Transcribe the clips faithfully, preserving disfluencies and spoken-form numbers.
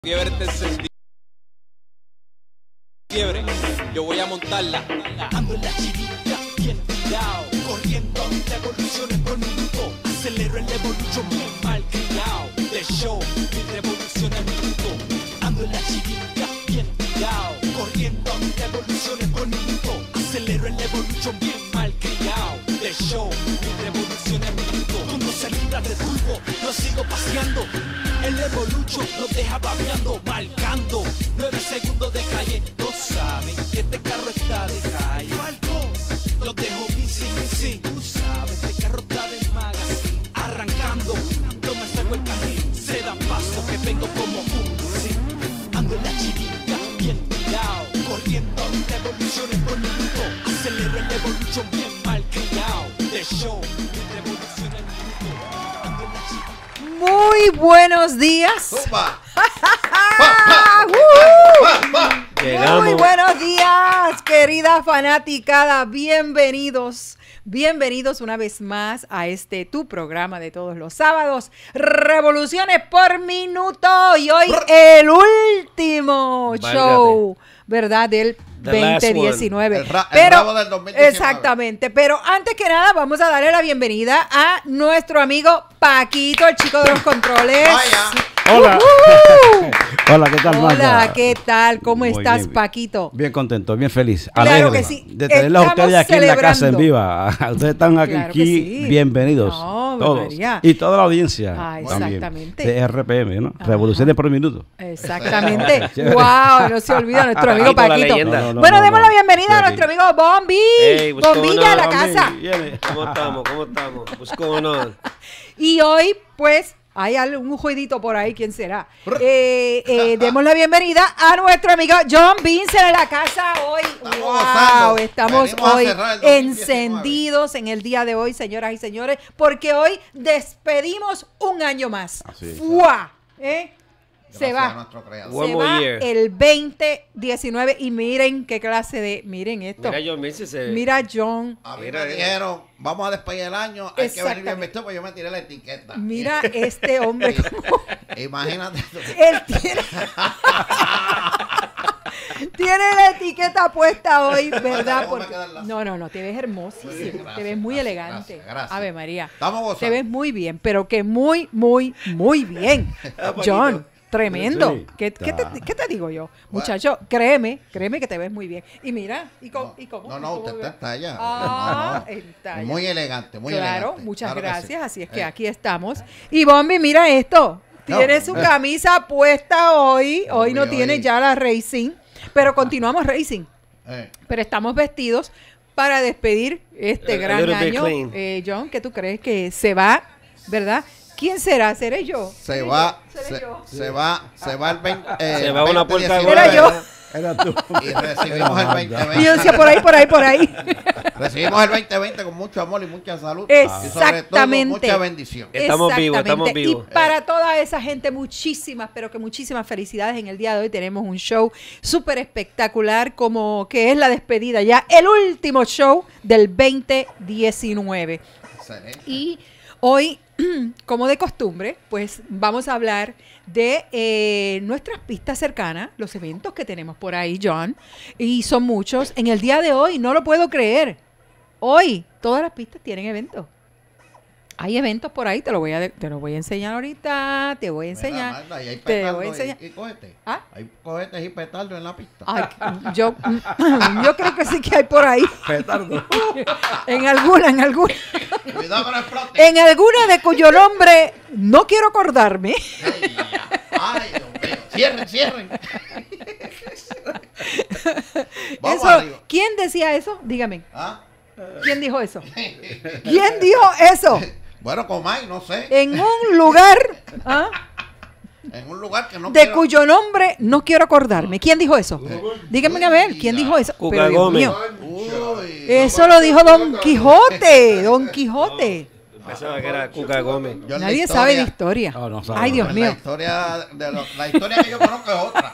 Fiebre te encendí. Fiebre, yo voy a montarla. Ando en la chirilla, bien tirado, corriendo revoluciones por minuto. Acelero el evolution bien mal criado. De show, mi revolución al minuto. Ando en la chirilla, bien tirado, corriendo revoluciones por minuto. Acelero el evolution bien mal criado. De show, mi revolución al minuto. Cuando se libra de turbo, lo sigo paseando. El evolution lo deja babeando, marcando nueve segundos de calle. No saben que este carro está de calle. Falcón, lo dejo missing, missing. Tú sabes, este carro está de magazine. Arrancando, no me saco el carril. Se da paso que vengo como un sí. Ando en la chirita, bien tirado, corriendo revoluciones por minuto. Acelero el evolution bien mal criado. De show, mi revolución al minuto. Ando en la chirita. Muy buenos días. Opa. Uh, Muy buenos días, querida fanaticada. Bienvenidos, bienvenidos una vez más a este tu programa de todos los sábados, Revoluciones por Minuto. Y hoy el último Válgate. show, ¿verdad? Del The last veinte diecinueve. one. El ra- el pero, rabo del dos mil diecinueve. exactamente, pero antes que nada vamos a darle la bienvenida a nuestro amigo Paquito, el chico de los controles. Vaya. Hola. Uh-huh. Hola, ¿qué tal, Hola, Magda? ¿qué tal? ¿Cómo Muy estás, bien. Paquito? Bien contento, bien feliz. Claro Alegre que sí. de tenerlos a ustedes Estamos aquí en la casa en celebrando. viva. Ustedes están aquí, Claro que sí. bienvenidos. No, todos. María. Y toda la audiencia. Ah, también, exactamente. de R P M, ¿no? Ajá. Revoluciones por minuto. Exactamente. Chévere. wow, no se olvida nuestro amigo Paquito, la Paquito. leyenda. No, no, bueno, no, demos no. la bienvenida Sí, a sí. nuestro amigo Bombi. Hey, what's going Bombilla a on, la Bombi? casa. Viene. ¿Cómo estamos? ¿Cómo estamos? What's going on? Y hoy, pues, hay algún jueguito por ahí, ¿quién será? Eh, eh, demos la bienvenida a nuestro amigo John Vincent en la casa hoy. Estamos wow, gozando. estamos Venimos a hoy cerrar el dos mil diecinueve. encendidos en el día de hoy, señoras y señores, porque hoy despedimos un año más. Así es. ¡Fua! ¿Eh? Se Gracias a va. nuestro creador. One Se more va year. el veinte diecinueve y miren qué clase de, miren esto. Mira, John Vince se... Mira John, A mí Mira, me eh. dijeron, vamos a despedir el año, hay que venir Exactamente. bien vestido, pues yo me tiré la etiqueta. mira este hombre como Imagínate. él tiene tiene la etiqueta puesta hoy, ¿verdad? ¿Cómo me Porque- quedan las- no, no, no, te ves hermosísimo, Muy bien, gracias, te ves muy gracias, elegante. gracias, gracias. Ave María. Estamos gozando. Te ves muy bien, pero que muy, muy, muy bien. John, tremendo. Sí, ¿Qué, qué te, está. qué te digo yo? Muchacho, créeme, créeme que te ves muy bien. Y mira, y con, No, y cómo- no, y no, cómo usted ve- está en talla. Ah, No, no. en talla. Muy elegante, muy claro, elegante. muchas Claro que gracias. sí. Así es que Eh, aquí estamos. Y Bombi, mira esto. No, Tiene su eh. camisa puesta hoy. Hoy no Obvio, tiene hoy. ya la Racing, pero continuamos Racing. eh, Pero estamos vestidos para despedir este A- a gran little bit año. clean. Eh, John, ¿qué tú crees que se va? ¿Verdad? ¿Quién será? ¿Seré yo? Se ¿Seré va, yo? ¿Seré se, yo? se va, se va el veinte. eh, Se va una puerta veinte Era yo. diecinueve, Era tú. Y recibimos el veinte Y yo veinte. decía por ahí, por ahí, por ahí. Recibimos el veinte veinte con mucho amor y mucha salud. Exactamente. Y sobre todo mucha bendición. Estamos vivos, Exactamente. estamos vivos. Y para toda esa gente, muchísimas, pero que muchísimas felicidades. En el día de hoy tenemos un show súper espectacular, como que es la despedida ya, el último show del veinte diecinueve. Excelente. Y hoy, como de costumbre, pues vamos a hablar de eh, nuestras pistas cercanas, los eventos que tenemos por ahí, John, y son muchos. En el día de hoy, no lo puedo creer, hoy todas las pistas tienen eventos. Hay eventos por ahí, te lo voy a, de- te lo voy a enseñar ahorita, te voy a Mira, enseñar. Magda, ahí hay te petardos voy a y- enseñar. Y, cohetes. ¿Ah? Hay cohetes y petardos en la pista. Ay, yo, yo creo que sí que hay por ahí. Petardo. En alguna, en alguna. Cuidado con el explote. En alguna de cuyo nombre no quiero acordarme. Ay, Ay, Dios mío. Cierren, cierren. Vamos Eso, arriba. ¿quién decía eso? Dígame. ¿Ah? ¿Quién dijo eso? ¿Quién dijo eso? Bueno, Comay, no sé. En un lugar ¿ah? En un lugar que no de quiero- cuyo nombre no quiero acordarme. ¿Quién dijo eso? Díganme a ver, ¿quién dijo eso? Cuca Pero, Dios Gómez. mío, Uy, eso lo dijo Don Quijote. Don Quijote. Pensaba que era Cuca Gómez. yo en la Nadie historia- sabe de historia. No, no sabe. Ay, Dios pues mío. La historia, de lo- la historia que yo conozco es otra.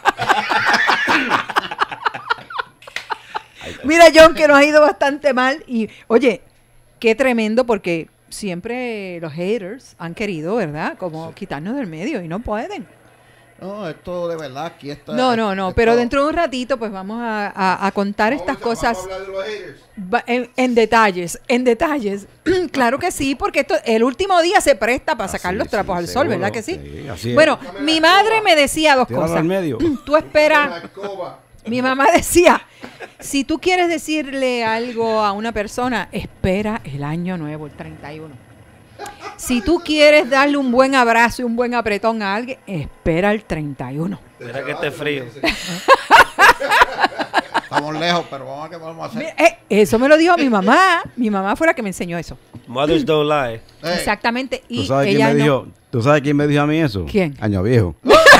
Mira, John, que nos ha ido bastante mal. Y, oye, qué tremendo, porque siempre los haters han querido, ¿verdad? Como quitarnos del medio y no pueden. No, esto de verdad, aquí está. No, no, no, esto- pero dentro de un ratito pues vamos a, a- a contar estas cosas va- en, en detalles, en detalles. Claro que sí, porque esto el último día se presta para sacar sí, los trapos sí, al sol, seguro, ¿verdad que sí? sí, así es. Bueno, mi madre me decía dos Tíralo cosas. al medio. Tú esperas, mi mamá decía, si tú quieres decirle algo a una persona, espera el año nuevo, el treinta y uno. Si tú quieres darle un buen abrazo y un buen apretón a alguien, espera el treinta y uno. Mira que esté frío. Estamos lejos, pero vamos a ver qué podemos hacer. Mira, eh, eso me lo dijo mi mamá. Mi mamá fue la que me enseñó eso. Mothers don't lie. Eh, Exactamente. ¿Tú Y sabes, quién ella me no- dijo, ¿Tú sabes quién me dijo a mí eso? ¿Quién? Año Viejo.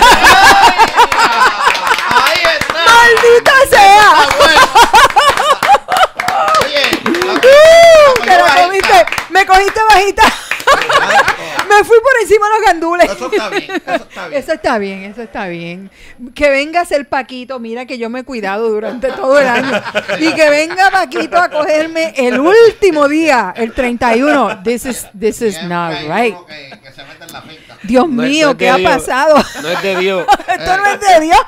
Ahí está. ¡Maldita sea! Oye, la- ¡Uh! la ¡Que la bajita. comiste! ¡Me cogiste bajita! Me fui por encima de los gandules. Eso está bien, eso está bien. Eso está bien, eso está bien. Que venga a ser Paquito, mira que yo me he cuidado durante todo el año. Y que venga Paquito a cogerme el último día, el treinta y uno. This is, this is Siempre not hay right. uno Que, que se mete en la finca. Dios No es- mío, no es ¿qué de ha Dios. pasado? No es de Dios. Esto no es de Dios.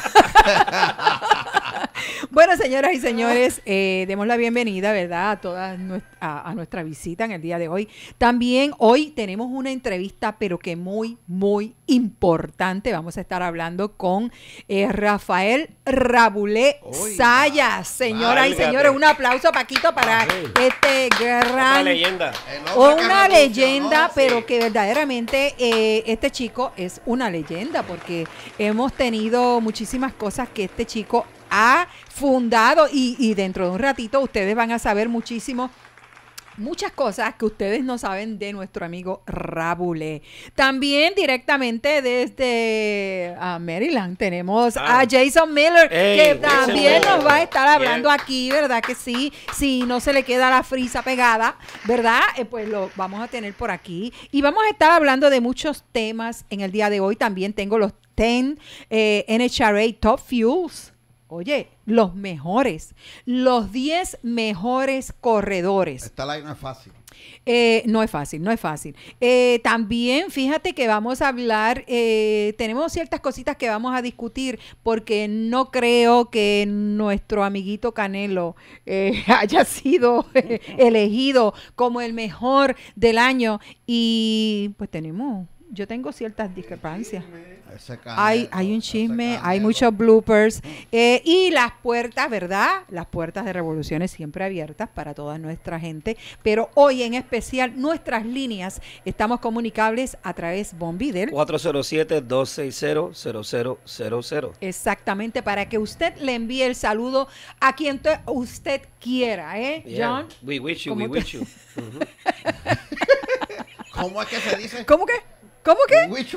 Bueno, señoras y señores, eh, demos la bienvenida, ¿verdad?, a toda nues- a, a nuestra visita en el día de hoy. También hoy tenemos una entrevista, pero que muy, muy importante. Vamos a estar hablando con eh, Rafael Rabulé Uy, Sayas. Señoras y válgate. señores, un aplauso, Paquito, para este Una gran... leyenda. El hombre que Una revolucionó, leyenda, pero sí. que verdaderamente eh, este chico es una leyenda, porque hemos tenido muchísimas cosas que este chico ha fundado y, y dentro de un ratito ustedes van a saber muchísimo. Muchas cosas que ustedes no saben de nuestro amigo Rabulé. También directamente desde ah, Maryland tenemos Ah. a Jason Miller, Ey, que Jason también Miller. nos va a estar hablando Yeah. aquí, ¿verdad que sí? Si no se le queda la frisa pegada, ¿verdad? Eh, pues lo vamos a tener por aquí. Y vamos a estar hablando de muchos temas en el día de hoy. También tengo los diez eh, N H R A Top Fuels. Oye, los mejores, los diez mejores corredores. Esta line no es fácil. Eh, no es fácil, no es fácil. Eh, también fíjate que vamos a hablar, eh, tenemos ciertas cositas que vamos a discutir porque no creo que nuestro amiguito Canelo eh, haya sido eh, elegido como el mejor del año y pues tenemos, yo tengo ciertas discrepancias. Ese Hay, Canelo, hay un ese chisme, hay Canelo. muchos bloopers eh, y las puertas, ¿verdad? Las puertas de Revoluciones siempre abiertas para toda nuestra gente, pero hoy en especial nuestras líneas estamos comunicables a través Bombidel. cuatro cero siete, dos seis cero, cero cero cero cero. Exactamente, para que usted le envíe el saludo a quien te- usted quiera, ¿eh, Yeah. John? We wish you, ¿Cómo we te- wish you. Ujú. ¿Cómo es que se dice? ¿Cómo que? ¿Cómo que? Wichu.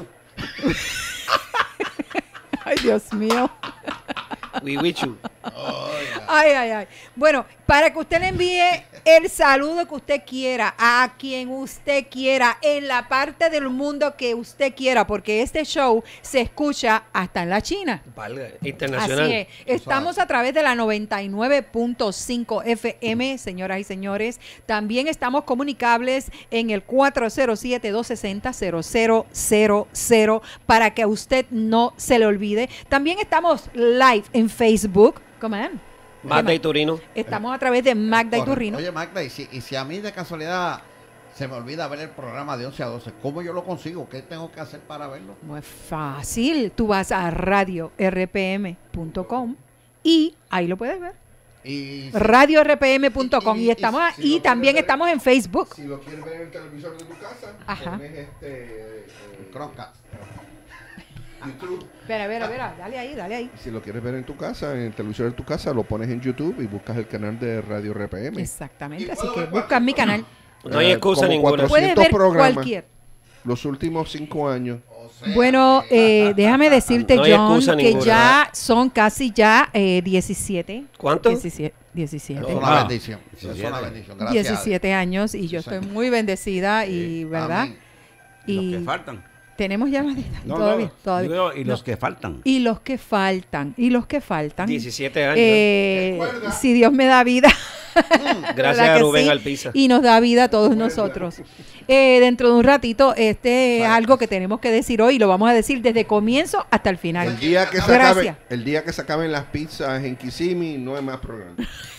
Ay, Dios mío. We wish you. Oiga. Ay, ay, ay. Bueno, para que usted le envíe el saludo que usted quiera, a quien usted quiera, en la parte del mundo que usted quiera, porque este show se escucha hasta en la China. Valga, internacional. Así es. Estamos a través de la noventa y nueve punto cinco F M, señoras y señores. También estamos comunicables en el cuatro cero siete, dos seis cero, cero cero cero cero para que a usted no se le olvide. También estamos live en Facebook. Come on. Magda y Turino. Estamos a través de Magda y Correcto. Turrino. Oye, Magda, y si, y si a mí de casualidad se me olvida ver el programa de once a doce, ¿cómo yo lo consigo? ¿Qué tengo que hacer para verlo? Muy fácil. Tú vas a radio r p m punto com y ahí lo puedes ver. Y radio r p m punto com Y- y, y- estamos si y lo también quieres ver- estamos en Facebook. Si lo quieres ver en el televisor de tu casa, Ajá. pones este eh, Chromecast. YouTube. Espera, espera, espera. Dale ahí, dale ahí. Si lo quieres ver en tu casa, en el televisor de tu casa, lo pones en YouTube y buscas el canal de Radio R P M. Exactamente. Y Así puedo que ver busca mi canal. No hay Eh, excusa como ninguna. cuatrocientos Puedes ver programas. cualquier. Los últimos cinco años. O sea, Bueno, eh, déjame decirte, No hay John, excusa que ninguna. ya son casi ya eh, diecisiete. ¿Cuánto? diecisiete. diecisiete. es una Ah, bendición. Es una diecisiete. bendición. Gracias. diecisiete años y yo Sí, estoy señor. muy bendecida y, ¿verdad? Amén. Y Y los que faltan. tenemos llamadas No, todavía, no, todavía. digo, y los No. que faltan. Y los que faltan, y los que faltan. diecisiete años. Eh, Recuerda. si Dios me da vida. Gracias ¿Verdad a que Rubén sí? Alpiza. Y nos da vida a todos nosotros. Eh, dentro de un ratito, este es Vale. algo que tenemos que decir hoy y lo vamos a decir desde comienzo hasta el final. El día que se Gracias. acabe, el día que se acaben las pizzas en Kissimmee, no hay más programa.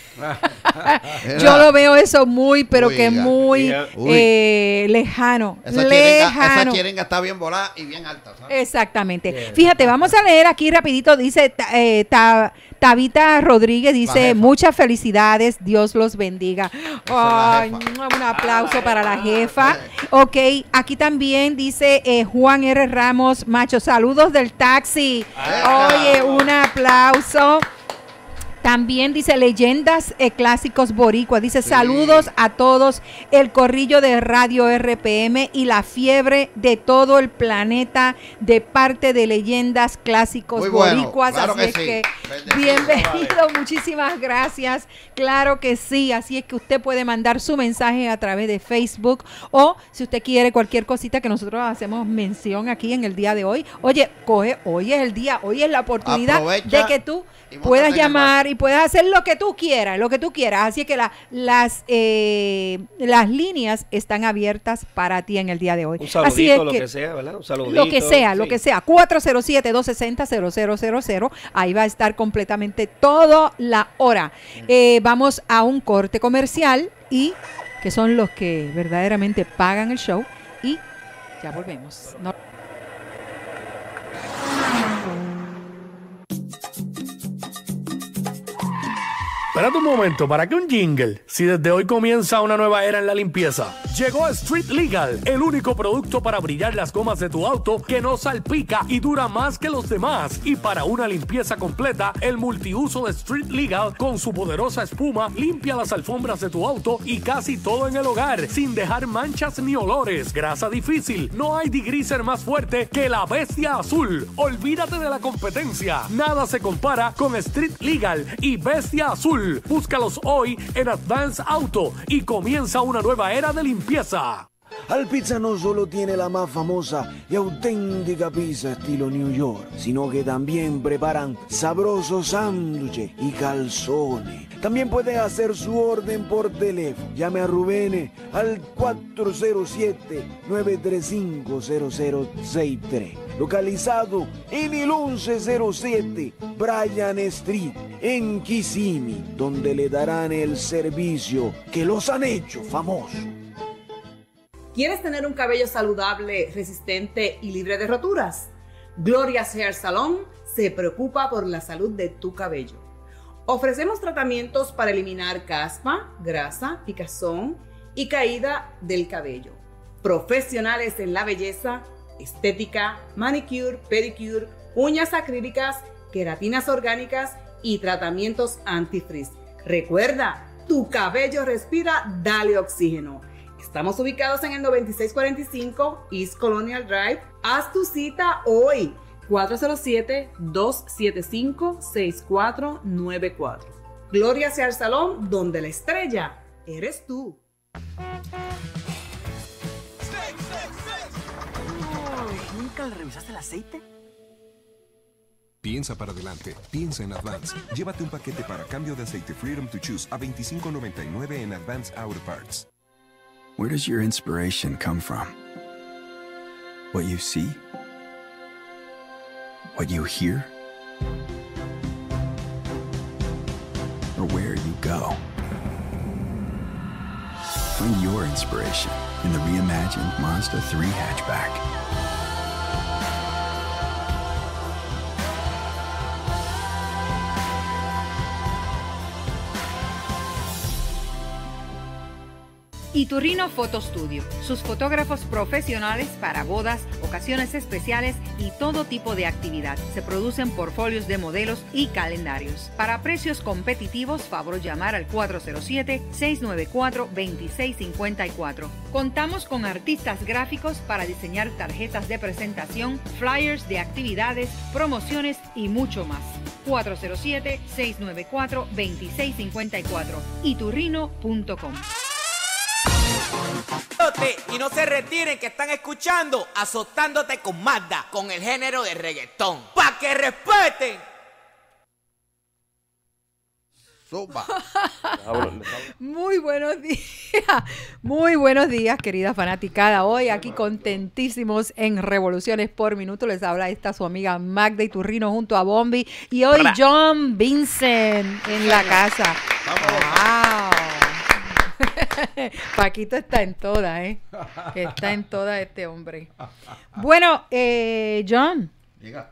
Yo lo veo eso muy, pero Oiga, que muy oiga. eh, lejano. Esa chirenga, esa lejano. chirenga está bien volada y bien alta, ¿sabes? Exactamente. Fíjate, vamos a leer aquí rapidito, dice ta- eh, ta- Tabita Rodríguez, La dice, jefa. muchas felicidades, Dios los bendiga. la Ay, jefa. un aplauso para la jefa. Ok, aquí también dice eh, Juan R. Ramos Macho, saludos del taxi. Oye, un aplauso. También dice Leyendas eh, Clásicos Boricua. Dice Sí. saludos a todos, el corrillo de Radio R P M y la fiebre de todo el planeta de parte de Leyendas Clásicos Muy bueno, Boricuas. claro así que es sí. que Bendecido, bienvenido, muchísimas gracias. Claro que sí, así es que usted puede mandar su mensaje a través de Facebook o si usted quiere cualquier cosita que nosotros hacemos mención aquí en el día de hoy. Oye, coge, hoy es el día, hoy es la oportunidad Aprovecha de que tú y móntate puedas en el llamar y puedes hacer lo que tú quieras, lo que tú quieras. Así que la- las eh, las líneas están abiertas para ti en el día de hoy. Un Así saludito, es lo que, que sea, ¿verdad? Un saludito. lo que sea, lo sí. que sea. cuatro cero siete, dos seis cero, cero cero cero cero. Ahí va a estar completamente toda la hora. Eh, vamos a un corte comercial y que son los que verdaderamente pagan el show y ya volvemos. No- Espérate un momento, ¿para qué un jingle? Si desde hoy comienza una nueva era en la limpieza. Llegó Street Legal, el único producto para brillar las gomas de tu auto que no salpica y dura más que los demás. Y para una limpieza completa, el multiuso de Street Legal con su poderosa espuma limpia las alfombras de tu auto y casi todo en el hogar, sin dejar manchas ni olores. Grasa difícil, no hay degreaser más fuerte que la Bestia Azul. Olvídate de la competencia. Nada se compara con Street Legal y Bestia Azul. Búscalos hoy en Advance Auto y comienza una nueva era de limpieza. Alpizza no solo tiene la más famosa y auténtica pizza estilo New York, sino que también preparan sabrosos sándwiches y calzones. También puede hacer su orden por teléfono. Llame a Rubén al cuatro cero siete, nueve tres cinco, cero cero seis tres. Localizado en el once cero siete Bryan Street, en Kissimmee, donde le darán el servicio que los han hecho famosos. ¿Quieres tener un cabello saludable, resistente y libre de roturas? Gloria's Hair Salon se preocupa por la salud de tu cabello. Ofrecemos tratamientos para eliminar caspa, grasa, picazón y caída del cabello. Profesionales en la belleza, estética, manicure, pedicure, uñas acrílicas, queratinas orgánicas y tratamientos anti-frizz. Recuerda, tu cabello respira, dale oxígeno. Estamos ubicados en el noventa y seis cuarenta y cinco East Colonial Drive. Haz tu cita hoy. cuatro cero siete, dos siete cinco, seis cuatro nueve cuatro. Gloria's Hair Salon, donde la estrella eres tú. ¿Nunca le revisaste el aceite? Piensa para adelante, piensa en Advance. Llévate un paquete para cambio de aceite Freedom to Choose a veinticinco noventa y nueve en Advance Auto Parts. Where does your inspiration come from? What you see? What you hear? Or where you go? Find your inspiration in the reimagined Mazda three hatchback. Iturrino Photo Studio, sus fotógrafos profesionales para bodas, ocasiones especiales y todo tipo de actividad. Se producen portfolios de modelos y calendarios. Para precios competitivos, favor llamar al cuatro cero siete, seis nueve cuatro, dos seis cinco cuatro. Contamos con artistas gráficos para diseñar tarjetas de presentación, flyers de actividades, promociones y mucho más. cuatro cero siete, seis nueve cuatro, dos seis cinco cuatro. iturrino punto com. Y no se retiren, que están escuchando Azotándote con Magda, con el género de reggaetón. ¡Pa' que respeten! Zumba. Muy buenos días, muy buenos días, querida fanaticada. Hoy aquí contentísimos en Revoluciones por Minuto. Les habla esta su amiga Magda Iturrino junto a Bombi. Y hoy Hola. John Vincent en la casa. ¡Wow! Paquito está en toda, ¿eh? Está en toda este hombre. Bueno, eh, John. Diga.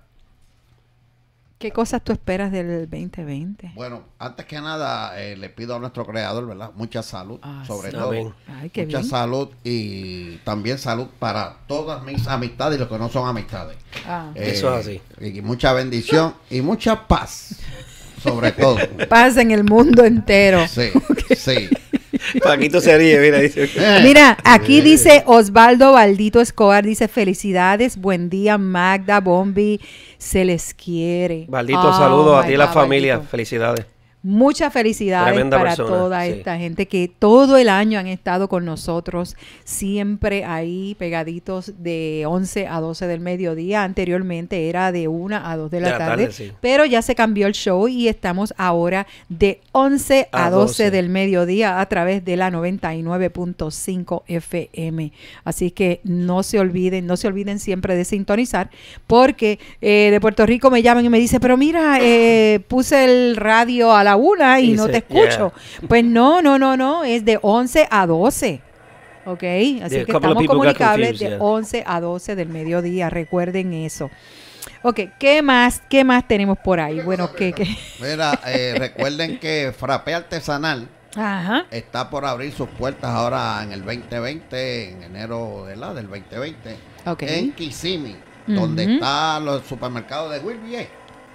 ¿Qué cosas tú esperas del veinte veinte? Bueno, antes que nada, eh, le pido a nuestro creador, ¿verdad? Mucha salud, Ah, sobre sí. todo. Amén. Ay, qué Mucha bien. salud y también salud para todas mis amistades y los que no son amistades. Ah. Eso es así. Y mucha bendición y mucha paz, sobre todo. Paz en el mundo entero. Sí, sí. Paquito se ríe, mira, dice. Mira, aquí dice Osvaldo Valdito Escobar, dice felicidades, buen día Magda, Bombi, se les quiere. Baldito, Oh, saludos a my ti y la God, familia. Baldito. Felicidades. Muchas felicidades Tremenda para persona, toda sí. esta gente que todo el año han estado con nosotros, siempre ahí pegaditos de once a doce del mediodía. Anteriormente era de una a dos de la, De la tarde, tarde, sí. pero ya se cambió el show y estamos ahora de once a A doce doce. del mediodía a través de la noventa y nueve punto cinco F M. Así que no se olviden, no se olviden siempre de sintonizar, porque eh, de Puerto Rico me llaman y me dicen, pero mira, eh, puse el radio a la una y Y no se- te escucho. yeah. Pues no, no, no, no, es de once a doce. Ok, así Yeah, a que couple of estamos people got comunicables confused, de yeah. once a doce del mediodía, recuerden eso. Ok, ¿qué más, qué más tenemos por ahí? Bueno, ¿qué, qué? Mira, eh, recuerden que Frappé Artesanal Ajá. está por abrir sus puertas ahora en el veinte veinte, en enero de la, del veinte veinte, Ok. en Kissimmee, donde Ujú. están los supermercados de Wilby.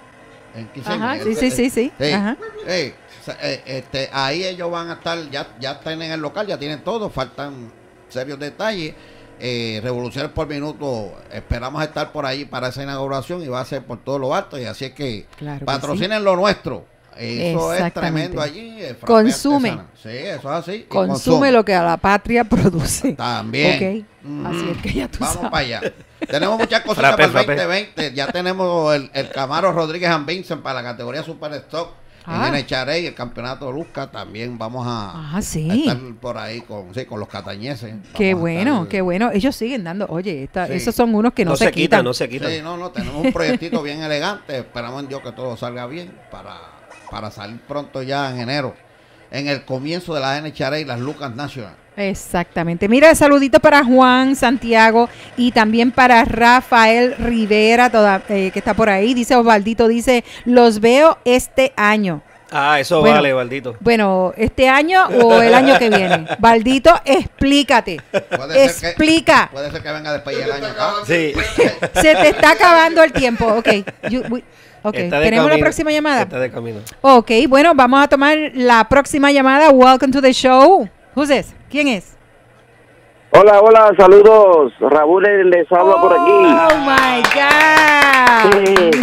En Kissimmee. Ajá, sí, Eh, sí, sí, sí. eh, Ajá. eh, sa- eh, este, ahí ellos van a estar, ya, ya están en el local, ya tienen todo, faltan serios detalles. Eh, Revoluciones por Minuto, esperamos estar por ahí para esa inauguración y va a ser por todo lo alto, y así es que Claro que patrocinen sí. lo nuestro. Eso es Exactamente. tremendo allí. eh, frappé Consume. artesanal. Sí, eso es así. y Consume lo que a la patria produce. También. Ok, así es que ya tú Vamos sabes. para allá. Tenemos muchas cositas Frappé, para el frappé. veinte veinte. Ya tenemos el, el Camaro Rodríguez and Vincent para la categoría Super Stock. Ah. En N H R A y el campeonato de Luzca también vamos a, Ah, sí. a estar por ahí con, sí, con los catañeses. Vamos Qué a bueno, estar- qué bueno. Ellos siguen dando, oye, esta- Sí. esos son unos que no, No se, se quitan. quitan, no se quitan. Sí, no, no, tenemos un proyectito bien elegante. Esperamos en Dios que todo salga bien para, para salir pronto ya en enero, en el comienzo de la N H R A y las Lucas National. Exactamente. Mira, saludito para Juan Santiago y también para Rafael Rivera, toda- eh, que está por ahí. Dice Osvaldito, dice, los veo este año. Ah, eso Bueno, vale, Baldito. Bueno, ¿este año o el año que viene? Baldito, explícate. Puede ser que- Explica. Puede ser que venga después del año acá. Sí. Se te está acabando el tiempo. Ok. You- we- ok. Está de ¿Tenemos la camino. próxima llamada? Está de camino. Ok, bueno, vamos a tomar la próxima llamada. Welcome to the show. Who's this? ¿Quién es? Hola, hola, saludos. Raúl les habla por aquí. Oh my God.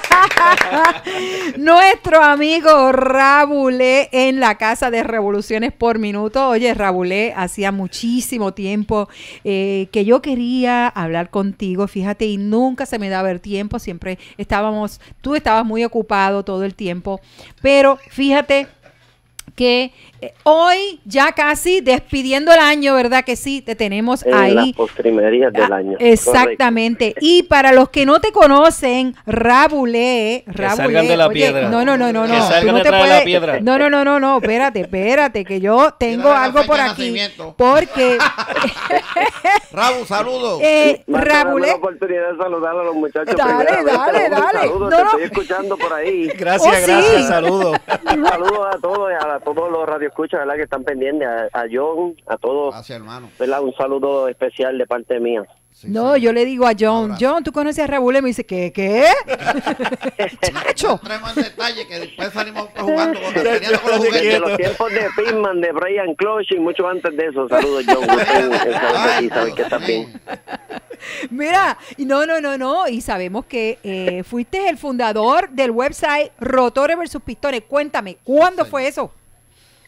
Nuestro amigo Rabulé en la casa de Revoluciones por Minuto. Oye, Rabulé, hacía muchísimo tiempo eh, que yo quería hablar contigo, fíjate, y nunca se me daba el tiempo. Siempre estábamos, tú estabas muy ocupado todo el tiempo, pero fíjate que eh, hoy ya casi despidiendo el año, ¿verdad que sí? Te tenemos En ahí. las postrimerías del Ah, año. Exactamente. Y para los que no te conocen, Rabulé, Rabulé, salgan de la oye, piedra. no, no, no, no, Que no. salgan tú no te detrás de la puedes- piedra. No, no, no, no, no, espérate, espérate, que yo tengo Tírale la algo por fecha de aquí. nacimiento. Porque Raúl, saludos. eh, Mándame la Rabulé, oportunidad de saludar a los muchachos. Dale, primeramente. dale, Un dale. Saludos, No, te no. estoy escuchando por ahí. Gracias, Oh, sí. gracias, saludos. Un saludo a todos, a todos los radioescuchas, ¿verdad? Que están pendientes, a, a John, a todos, Gracias, hermano. ¿verdad? Un saludo especial de parte mía. Sí, no, sí. yo le digo a John, Abrazo. John, ¿tú conoces a Rabulé? Me dice, ¿qué? ¿Qué? Chacho. No entremos en detalle que después salimos jugando con, peleando con los Te Desde juguetes. quiero. los tiempos de Pitman, de Brian Clough y mucho antes de eso. Saludos, John. Ay, Y sabes que estás Dios bien. mío. Mira, y no, no, no, no, y sabemos que eh, fuiste el fundador del website Rotores versus Pistones. Cuéntame, ¿cuándo Sí. fue eso?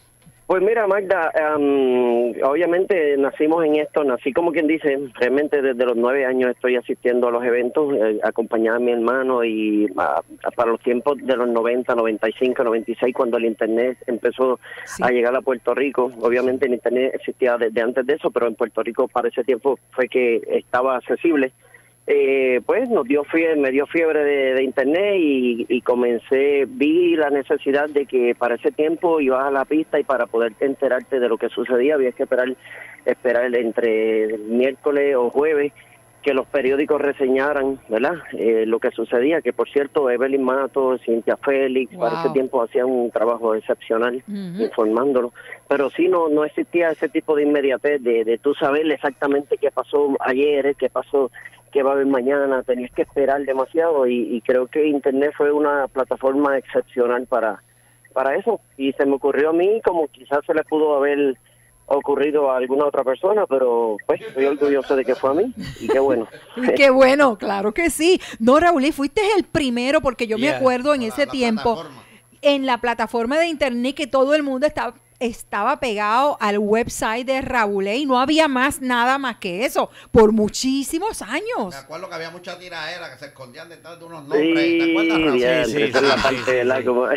Pues mira, Magda, um, obviamente nacimos en esto, nací como quien dice, realmente desde los nueve años estoy asistiendo a los eventos, eh, acompañada a mi hermano y uh, para los tiempos de los noventa, noventa y cinco, noventa y seis, cuando el Internet empezó sí. a llegar a Puerto Rico. Obviamente el Internet existía desde antes de eso, pero en Puerto Rico para ese tiempo fue que estaba accesible. Eh, pues nos dio fiebre, me dio fiebre de, de internet y, y comencé, vi la necesidad de que para ese tiempo ibas a la pista y para poder enterarte de lo que sucedía había que esperar, esperar entre miércoles o jueves que los periódicos reseñaran, ¿verdad? Eh, lo que sucedía, que por cierto Evelyn Matos, Cintia Félix, wow. para ese tiempo hacían un trabajo excepcional uh-huh. informándolo, pero sí no no existía ese tipo de inmediatez de, de tú saber exactamente qué pasó ayer, qué pasó que va a haber mañana, tenías que esperar demasiado y, y creo que Internet fue una plataforma excepcional para, para eso. Y se me ocurrió a mí como quizás se le pudo haber ocurrido a alguna otra persona, pero pues estoy orgulloso de que fue a mí y qué bueno. Y qué bueno, claro que sí. No, Raúl, fuiste el primero porque yo yeah. me acuerdo en ese la, la tiempo plataforma. En la plataforma de Internet que todo el mundo estaba estaba pegado al website de Rabulé y no había más nada más que eso por muchísimos años. Me acuerdo que había mucha tiraera que se escondían detrás de unos nombres. Sí, ¿te acuerdas, Raúl? Yeah, sí, sí, sí, la parte sí, de la, como...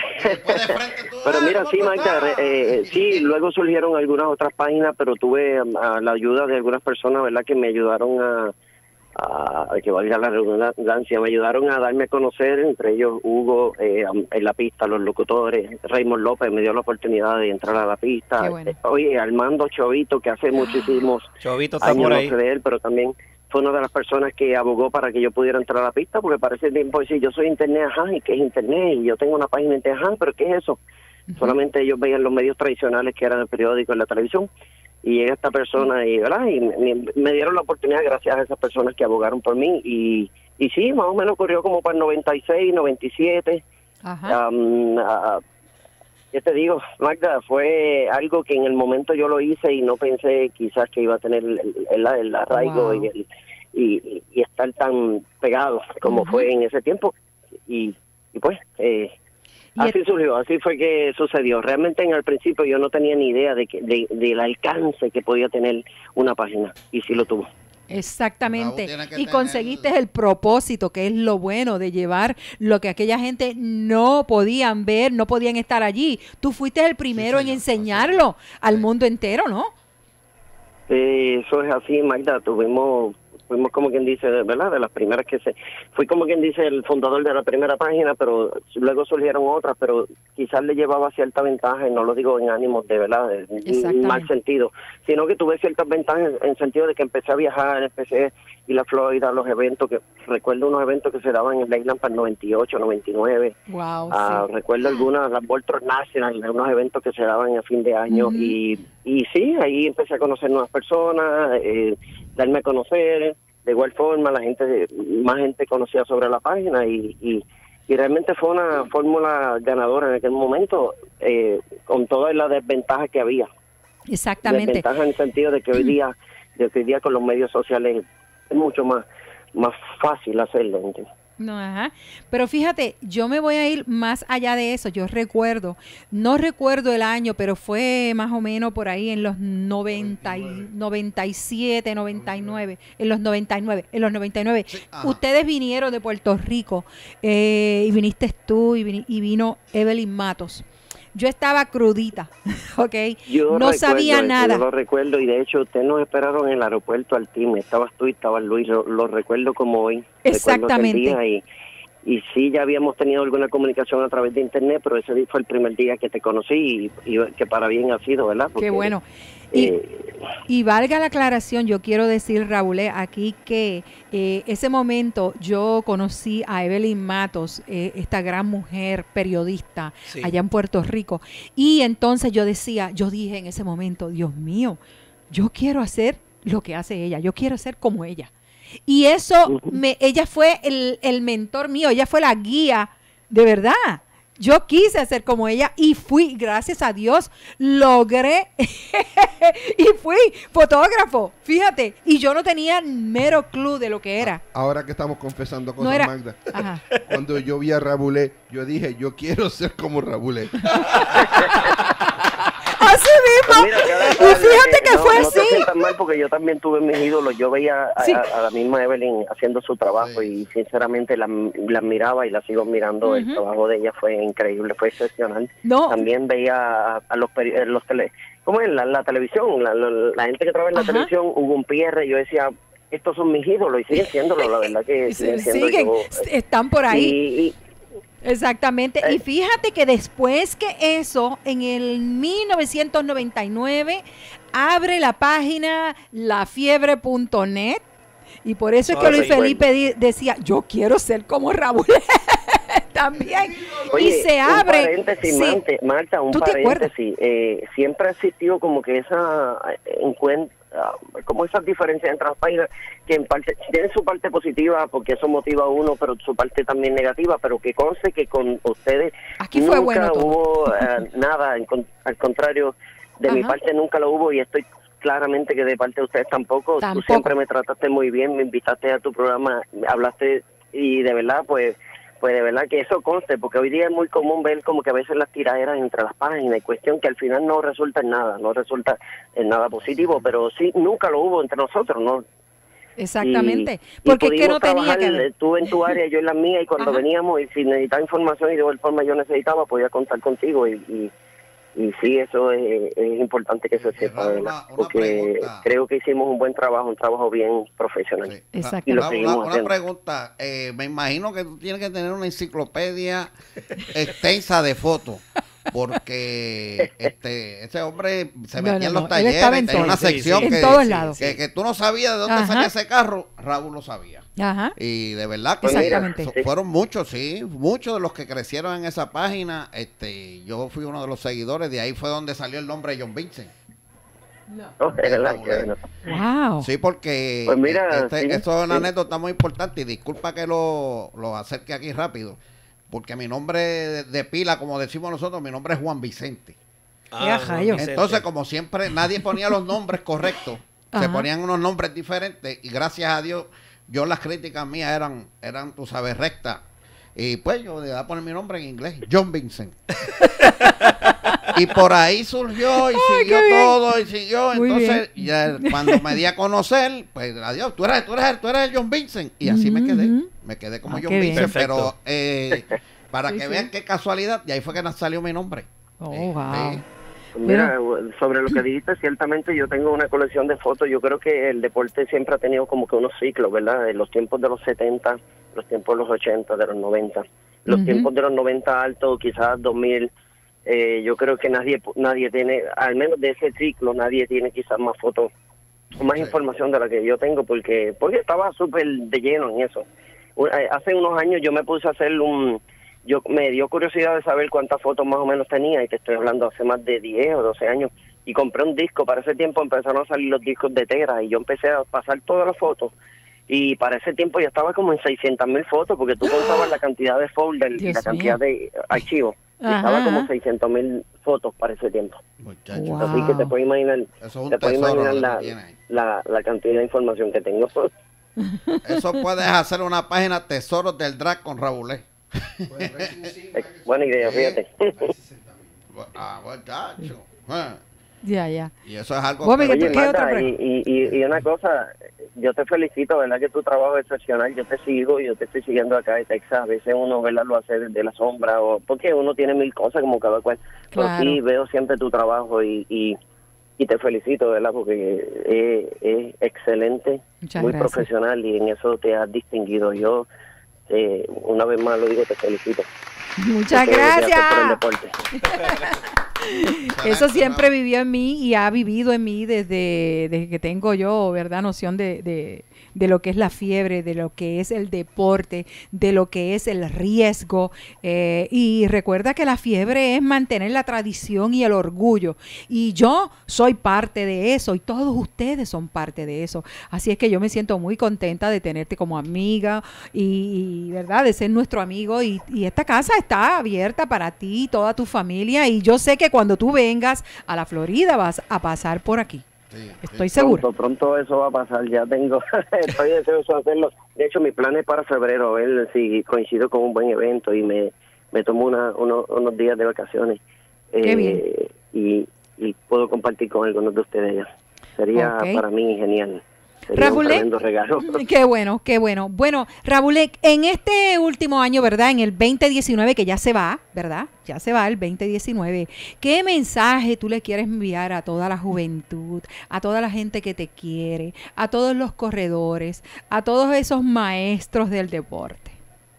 Pero mira, sí, Magda, eh, sí, luego surgieron algunas otras páginas, pero tuve uh, la ayuda de algunas personas, ¿verdad?, que me ayudaron a a que valga la redundancia, me ayudaron a darme a conocer, entre ellos Hugo, eh, en la pista, los locutores, Raymond López me dio la oportunidad de entrar a la pista, bueno. eh, oye, Armando Chovito, que hace muchísimos Chovito está años por ahí. no sé de él, pero también fue una de las personas que abogó para que yo pudiera entrar a la pista, porque parece tiempo decir, yo soy internet, ajá, ¿y qué es internet? Y yo tengo una página en internet, ajá, ¿pero qué es eso? Uh-huh. Solamente ellos veían los medios tradicionales que eran el periódico y la televisión. Y llega esta persona y, ¿verdad? y me, me dieron la oportunidad gracias a esas personas que abogaron por mí y, y sí, más o menos ocurrió como para el noventa y seis, noventa y siete. Ajá. Um, uh, yo te digo, Magda, fue algo que en el momento yo lo hice y no pensé quizás que iba a tener el, el, el arraigo wow. y, el, y, y estar tan pegado como uh-huh. fue en ese tiempo y, y pues... Eh, Así surgió, así fue que sucedió. Realmente en el principio yo no tenía ni idea de que de, del alcance que podía tener una página, y sí lo tuvo. Exactamente, y tener... conseguiste el propósito, que es lo bueno de llevar lo que aquella gente no podían ver, no podían estar allí. Tú fuiste el primero sí, en enseñarlo sí. al mundo entero, ¿no? Eh, eso es así, Magda, tuvimos... Fuimos como quien dice, ¿verdad? De las primeras que se... Fui como quien dice el fundador de la primera página, pero luego surgieron otras, pero quizás le llevaba cierta ventaja, y no lo digo en ánimos de, ¿verdad? En mal sentido, sino que tuve ciertas ventajas en, en sentido de que empecé a viajar, empecé ir a Florida, los eventos, que recuerdo unos eventos que se daban en Leyland para el noventa y ocho, noventa y nueve. Wow, ah, sí. Recuerdo algunas, las Voltron National, unos eventos que se daban a fin de año, uh-huh. y, y sí, ahí empecé a conocer nuevas personas, eh, darme a conocer. De igual forma, la gente, más gente conocía sobre la página y, y, y realmente fue una fórmula ganadora en aquel momento, eh, con todas las desventajas que había. Exactamente. Desventajas en el sentido de que hoy día, de que hoy día con los medios sociales es mucho más, más fácil hacerlo, ¿entiendes? No, ajá. Pero fíjate, yo me voy a ir más allá de eso. Yo recuerdo, no recuerdo el año, pero fue más o menos por ahí en los noventa, noventa y siete, noventa y nueve, en los noventa y nueve, en los noventa y nueve. Sí, ustedes vinieron de Puerto Rico eh, y viniste tú y, vin- y vino Evelyn Matos. Yo estaba crudita, ¿ok? Yo no recuerdo, sabía nada. Yo lo recuerdo y de hecho ustedes nos esperaron en el aeropuerto al team. Estabas tú y estaba Luis, lo, lo recuerdo como hoy. Exactamente. Día y, y sí, ya habíamos tenido alguna comunicación a través de internet, pero ese día fue el primer día que te conocí y, y que para bien ha sido, ¿verdad? Porque, qué bueno. Y, eh, y valga la aclaración, yo quiero decir, Raúl, aquí que eh, ese momento yo conocí a Evelyn Matos, eh, esta gran mujer periodista sí. allá en Puerto Rico, y entonces yo decía, yo dije en ese momento, Dios mío, yo quiero hacer lo que hace ella, yo quiero ser como ella. Y eso, me, ella fue el, el mentor mío, ella fue la guía, de verdad. Yo quise ser como ella y fui, gracias a Dios, logré y fui fotógrafo, fíjate, y yo no tenía mero clue de lo que era. Ahora que estamos confesando cosas, no era, Magda, ajá. cuando yo vi a Rabulé, yo dije, yo quiero ser como Rabulé. Así Mira, cada Y cual, fíjate eh, que no, fue no te así. sientas mal porque yo también tuve mis ídolos. Yo veía a, Sí. a- a la misma Evelyn haciendo su trabajo y sinceramente la, la admiraba y la sigo mirando. El Ujú. trabajo de ella fue increíble, fue excepcional. No. También veía a, a los, peri- eh, los tele... ¿Cómo es? La, la televisión, la, la, la gente que trabaja en la Ajá. televisión, Hugo Umpierre, yo decía, estos son mis ídolos y siguen siéndolo, la verdad que siguen siendo Siguen, yo. están por ahí. Y, y- Exactamente. Eh. Y fíjate que después que eso, en el mil novecientos noventa y nueve, abre la página la fiebre punto net. Y por eso es que Ah, Luis sí, bueno. Felipe di- decía, yo quiero ser como Raúl también. Oye, y se un abre. paréntesis, sí. Marte- Marta, un ¿Tú te acuerdas? paréntesis. Eh, siempre ha existido como que esa encuentro, como esas diferencias entre las páginas, que en parte tienen su parte positiva porque eso motiva a uno, pero su parte también negativa, pero que conste que con ustedes Aquí fue nunca bueno todo. hubo eh, nada, en con- al contrario, de mi Ajá. parte nunca lo hubo y estoy claramente que de parte de ustedes tampoco. Tampoco. Tú siempre me trataste muy bien, me invitaste a tu programa, hablaste y de verdad pues pues de verdad que eso conste, porque hoy día es muy común ver como que a veces las tiraderas entre las páginas y cuestión que al final no resulta en nada, no resulta en nada positivo, pero sí, nunca lo hubo entre nosotros, ¿no? Exactamente. Y- Porque y es que no pudimos tenía que trabajar, ver. eh, tú en tu área, yo en la mía, y cuando Ajá. veníamos, y si necesitaba información y de igual forma yo necesitaba, podía contar contigo y... y y sí, eso es, es importante que se sepa, Raúl, ¿verdad? una- una Porque pregunta. creo que hicimos un buen trabajo, un trabajo bien profesional. Y lo Raúl, seguimos una, una haciendo. pregunta. Eh, me imagino que tú tienes que tener una enciclopedia extensa de fotos. Porque este ese hombre se No, metía no, en los no, él estaba talleres, en tenía una todo. sección Sí, sí. que, En todos lados. que, que tú no sabías de dónde Ajá. salía ese carro, Raúl lo sabía. Ajá. Y de verdad que Pues mira, Exactamente. so- fueron muchos, sí, muchos de los que crecieron en esa página. Este, yo fui uno de los seguidores, de ahí fue donde salió el nombre de John Vincent. Oh, es verdad que bueno. Wow. Sí, porque Pues mira, este- sí, esto es una sí. anécdota muy importante y disculpa que lo, lo acerque aquí rápido, porque mi nombre de, de pila, como decimos nosotros, mi nombre es Juan Vicente. Ah, rayo. Entonces, como siempre, nadie ponía los nombres correctos, se Ajá. ponían unos nombres diferentes y gracias a Dios, yo las críticas mías eran, eran tú sabes, rectas. Y pues yo le iba a poner mi nombre en inglés, John Vincent. Y por ahí surgió y siguió qué bien. todo y siguió. Muy Entonces, ya cuando me di a conocer, pues adiós, tú eres, tú eres, tú eres John Vincent. Y así me quedé. Ujú. Me quedé como Ah, John qué bien. Vincent. Perfecto. Pero eh, para Sí, que sí. vean qué casualidad, y ahí fue que nos salió mi nombre. Oh, Eh, wow. eh, Mira, sobre lo que dijiste, ciertamente yo tengo una colección de fotos. Yo creo que el deporte siempre ha tenido como que unos ciclos, ¿verdad? En los tiempos de los setenta, los tiempos de los ochenta, de los noventa. Los Ujú. tiempos de los noventa altos, quizás dos mil. Eh, yo creo que nadie nadie tiene, al menos de ese ciclo, nadie tiene quizás más fotos o más información de la que yo tengo, porque porque estaba súper de lleno en eso. U- eh, Hace unos años yo me puse a hacer un... Yo me dio curiosidad de saber cuántas fotos más o menos tenía, y te estoy hablando hace más de diez o doce años, y compré un disco. Para ese tiempo empezaron a salir los discos de Tera, y yo empecé a pasar todas las fotos, y para ese tiempo ya estaba como en seiscientas mil fotos, porque tú contabas la cantidad de folders y Dios la cantidad mío. de archivos, y Ajá, estaba como ajá. seiscientas mil fotos para ese tiempo. Muchacho. Así que te puedes imaginar, Eso es un te puedes tesoro imaginar lo que la, tú tienes ahí. la, la cantidad de información que tengo. Eso puedes hacer una página Tesoros del Drag con Raúl. Buena idea, fíjate. Ah, muchacho. Ah, Ya, ya. Y eso es algo Vos, que- Miguel, Oye, ¿qué otra Marta, pre- y, y, y una cosa, yo te felicito, ¿verdad? Que tu trabajo es excepcional. Yo te sigo, yo te estoy siguiendo acá de Texas. A veces uno, ¿verdad? Lo hace desde la sombra, o porque uno tiene mil cosas como cada cual. Claro. Pero sí, veo siempre tu trabajo y, y, y te felicito, ¿verdad? Porque es, es excelente, Muchas muy gracias. profesional, y en eso te has distinguido. Yo, eh, una vez más lo digo, te felicito. Muchas Por todo lo que haces por el gracias. deporte. Eso siempre vivió en mí y ha vivido en mí desde, desde que tengo yo, ¿verdad? Noción de, de, de lo que es la fiebre, de lo que es el deporte, de lo que es el riesgo. Eh, y recuerda que la fiebre es mantener la tradición y el orgullo. Y yo soy parte de eso y todos ustedes son parte de eso. Así es que yo me siento muy contenta de tenerte como amiga y, y, ¿verdad? De ser nuestro amigo. Y, y esta casa está abierta para ti y toda tu familia. Y yo sé que cuando tú vengas a la Florida vas a pasar por aquí. Estoy segura. Pronto, pronto eso va a pasar, ya tengo, estoy deseoso de hacerlo. De hecho, mi plan es para febrero, a ver si coincido con un buen evento y me, me tomo una, uno- unos días de vacaciones. Qué Eh, bien. Y, y puedo compartir con algunos de ustedes ya. Sería Ok. para mí genial. Sería un Rabulé, tremendo regalo. qué bueno, qué bueno. Bueno, Rabulé, en este último año, ¿verdad? En el veinte diecinueve, que ya se va, ¿verdad? Ya se va el veinte diecinueve. ¿Qué mensaje tú le quieres enviar a toda la juventud, a toda la gente que te quiere, a todos los corredores, a todos esos maestros del deporte?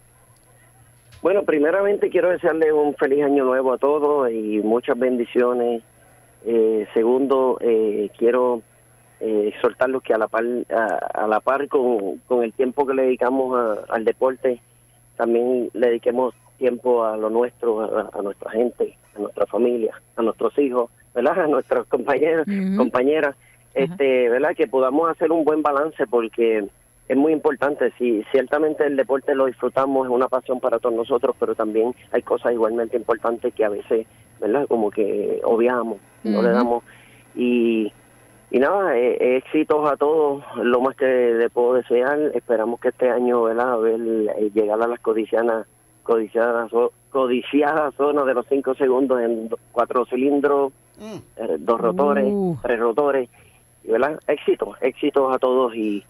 Bueno, primeramente quiero desearles un feliz año nuevo a todos y muchas bendiciones. Eh, segundo, eh, quiero eh, exhortarlos que a la par, a, a la par con, con el tiempo que le dedicamos a- al deporte, también le dediquemos tiempo a lo nuestro, a, a nuestra gente, a nuestra familia, a nuestros hijos, ¿verdad? A nuestros compañeros, Ujú. compañeras, este, ¿verdad? Que podamos hacer un buen balance porque es muy importante. Si ciertamente el deporte lo disfrutamos, es una pasión para todos nosotros, pero también hay cosas igualmente importantes que a veces, ¿verdad? Como que obviamos, no le Ujú. damos. Y, y nada, eh, éxitos a todos, lo más que le puedo desear. Esperamos que este año, ¿verdad? A ver, eh, llegar a las codicianas, codiciadas, zo- codiciadas zonas de los cinco segundos en do- cuatro cilindros, eh, dos rotores, Uh. tres rotores, y, ¿verdad? Éxitos, éxitos a todos y,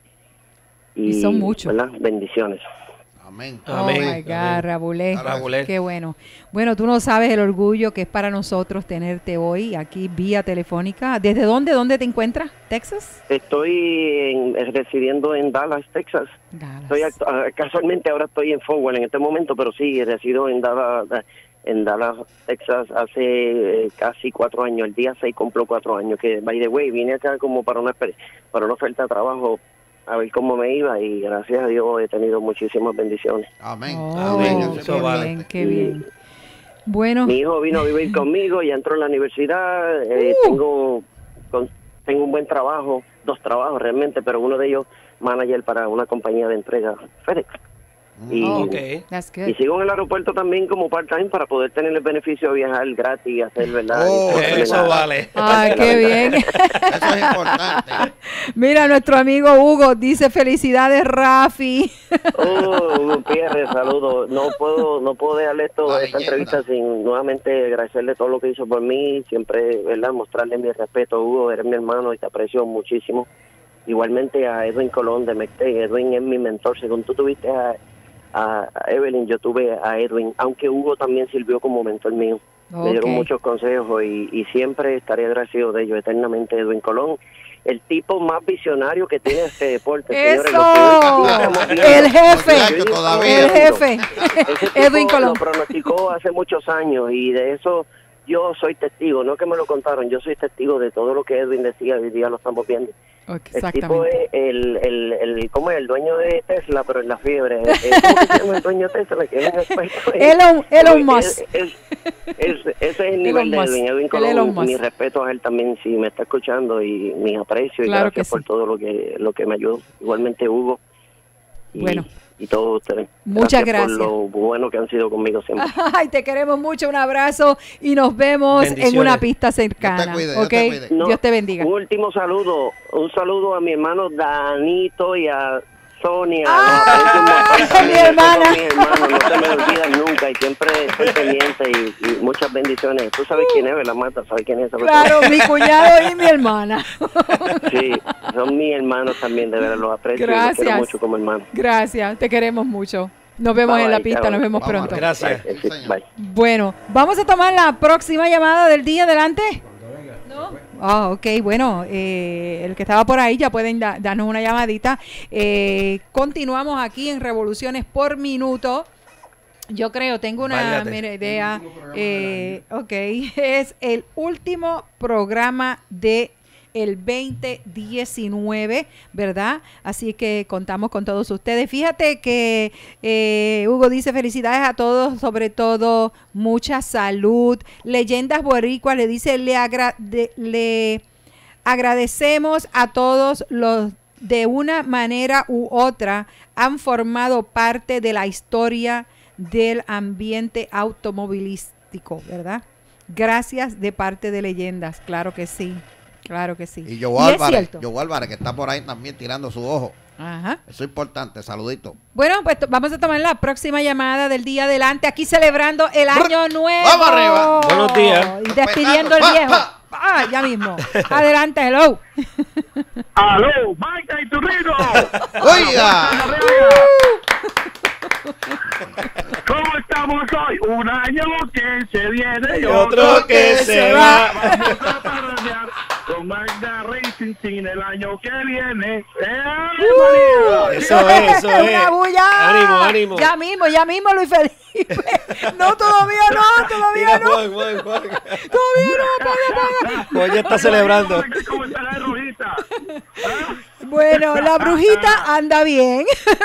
Y son muchos. ¿verdad? Bendiciones. Amén. Oh my God, Rabulé. Rabulé. Qué bueno. Bueno, tú no sabes el orgullo que es para nosotros tenerte hoy aquí vía telefónica. ¿Desde dónde? ¿Dónde te encuentras? ¿Texas? Estoy en- eh, residiendo en Dallas, Texas. Estoy actu- ah, casualmente ahora estoy en Fort Worth en este momento, pero sí, resido en Dallas, en Dallas, Texas hace eh, casi cuatro años. El día seis cumplo cuatro años. Que, by the way, vine acá como para una, espe- para una oferta de trabajo a ver cómo me iba y gracias a Dios he tenido muchísimas bendiciones. Amén. Oh, qué bien, qué bien. Bueno. Mi hijo vino a vivir conmigo, ya entró en la universidad, eh, Uh. tengo con- tengo un buen trabajo, dos trabajos realmente, pero uno de ellos manager para una compañía de entrega, FedEx. Y, Oh, that's good. y sigo en el aeropuerto también como part-time para poder tener el beneficio de viajar gratis y hacer, ¿verdad? Oh, Y hacer eso la- vale. Ay, qué bien. Eso es importante. Mira, nuestro amigo Hugo dice felicidades, Rafi. Oh, Hugo Pierre, saludos. No puedo, no puedo dejarle esto, esta entrevista sin nuevamente agradecerle todo lo que hizo por mí, siempre, ¿verdad? Mostrarle mi respeto, Hugo, eres mi hermano y te aprecio muchísimo. Igualmente a Edwin Colón de Mectec. Edwin es mi mentor, según tú tuviste a, a Evelyn, yo tuve a Edwin, aunque Hugo también sirvió como mentor mío. Me dieron Ok. muchos consejos y, y siempre estaré agradecido de ellos eternamente. Edwin Colón, el tipo más visionario que tiene este deporte. señores. ¡Eso! Lo que hoy estamos viendo- El jefe. Yo digo, El jefe. ese tipo Edwin Colón. lo pronosticó hace muchos años y de eso yo soy testigo, no que me lo contaron, yo soy testigo de todo lo que Edwin decía, hoy día lo estamos viendo. El tipo Exactamente. es el, el, el, ¿cómo es? El dueño de Tesla, pero en la fiebre. Eh, ¿Cómo que se llama el dueño de Tesla? Que es un experto en- Elon- Elon Es- Musk. es- es- ese es el nivel Elon de Musk. Edwin. Edwin El Colón, Elon Musk. mi respeto a él también si me está escuchando y mis aprecios y Claro gracias que por sí. todo lo que lo que me ayudó. Igualmente Hugo y, Bueno. y todos ustedes. Muchas por gracias. lo bueno que han sido conmigo siempre. Ay, te queremos mucho, un abrazo y nos vemos en Bendiciones. una pista cercana. ¿Ok? No, Dios te bendiga. Un último saludo, un saludo a mi hermano Danito y a Sonia. Ah, Los aprecio un montón. mi hermana. Son mis hermanos, no se me olvidan nunca y siempre estoy pendiente y, y muchas bendiciones. Tú sabes quién es, ¿verdad, Marta? ¿Sabes quién es esa persona? Claro, mi cuñado y mi hermana. Sí, son mis hermanos también, de verdad, los aprecio y los Gracias. quiero mucho como hermanos. Gracias, te queremos mucho. Nos vemos Bye, en la bye, pista, chao. nos vemos Vamos, pronto. Gracias. Bye, sí, bye. Bueno, vamos a tomar la próxima llamada del día. Adelante. Ah, ok, bueno, eh, el que estaba por ahí ya pueden da- darnos una llamadita. Eh, continuamos aquí en Revoluciones por Minuto. Yo creo, tengo una Válgate. mira, idea. Eh, ok, es el último programa de el veinte diecinueve, ¿verdad? Así que contamos con todos ustedes. Fíjate que eh, Hugo dice felicidades a todos, sobre todo mucha salud. Leyendas Boricuas le dice le, agra- de- le agradecemos a todos los de una manera u otra han formado parte de la historia del ambiente automovilístico, ¿verdad? Gracias de parte de Leyendas, claro que sí. Claro que sí. Y Joe es Álvarez, cierto. Joe Álvarez, que está por ahí también tirando su ojo. Ajá. Eso es importante, saludito. Bueno, pues to- vamos a tomar la próxima llamada del día adelante, aquí celebrando el año nuevo. ¡Vamos arriba! Buenos días. Y despidiendo el viejo. Ah, ya mismo. Adelante, hello. ¡Aló! ¡Magda y Turrino! ¡Oiga! ¿Cómo estamos hoy? Un año que se viene Y otro que se va. Vamos a parrandear con Magda Racing Team el año que viene. ¡Eh, María! Eso es, eso es. ¡Una bulla! Ánimo, ánimo. Ya mismo, ya mismo, Luis Felipe. No, todavía no, todavía Mira, no. Juan, Juan, Juan. Todavía no, paga, paga. Juan ya está celebrando. ¿Cómo está la rojita? Bueno, la brujita anda bien.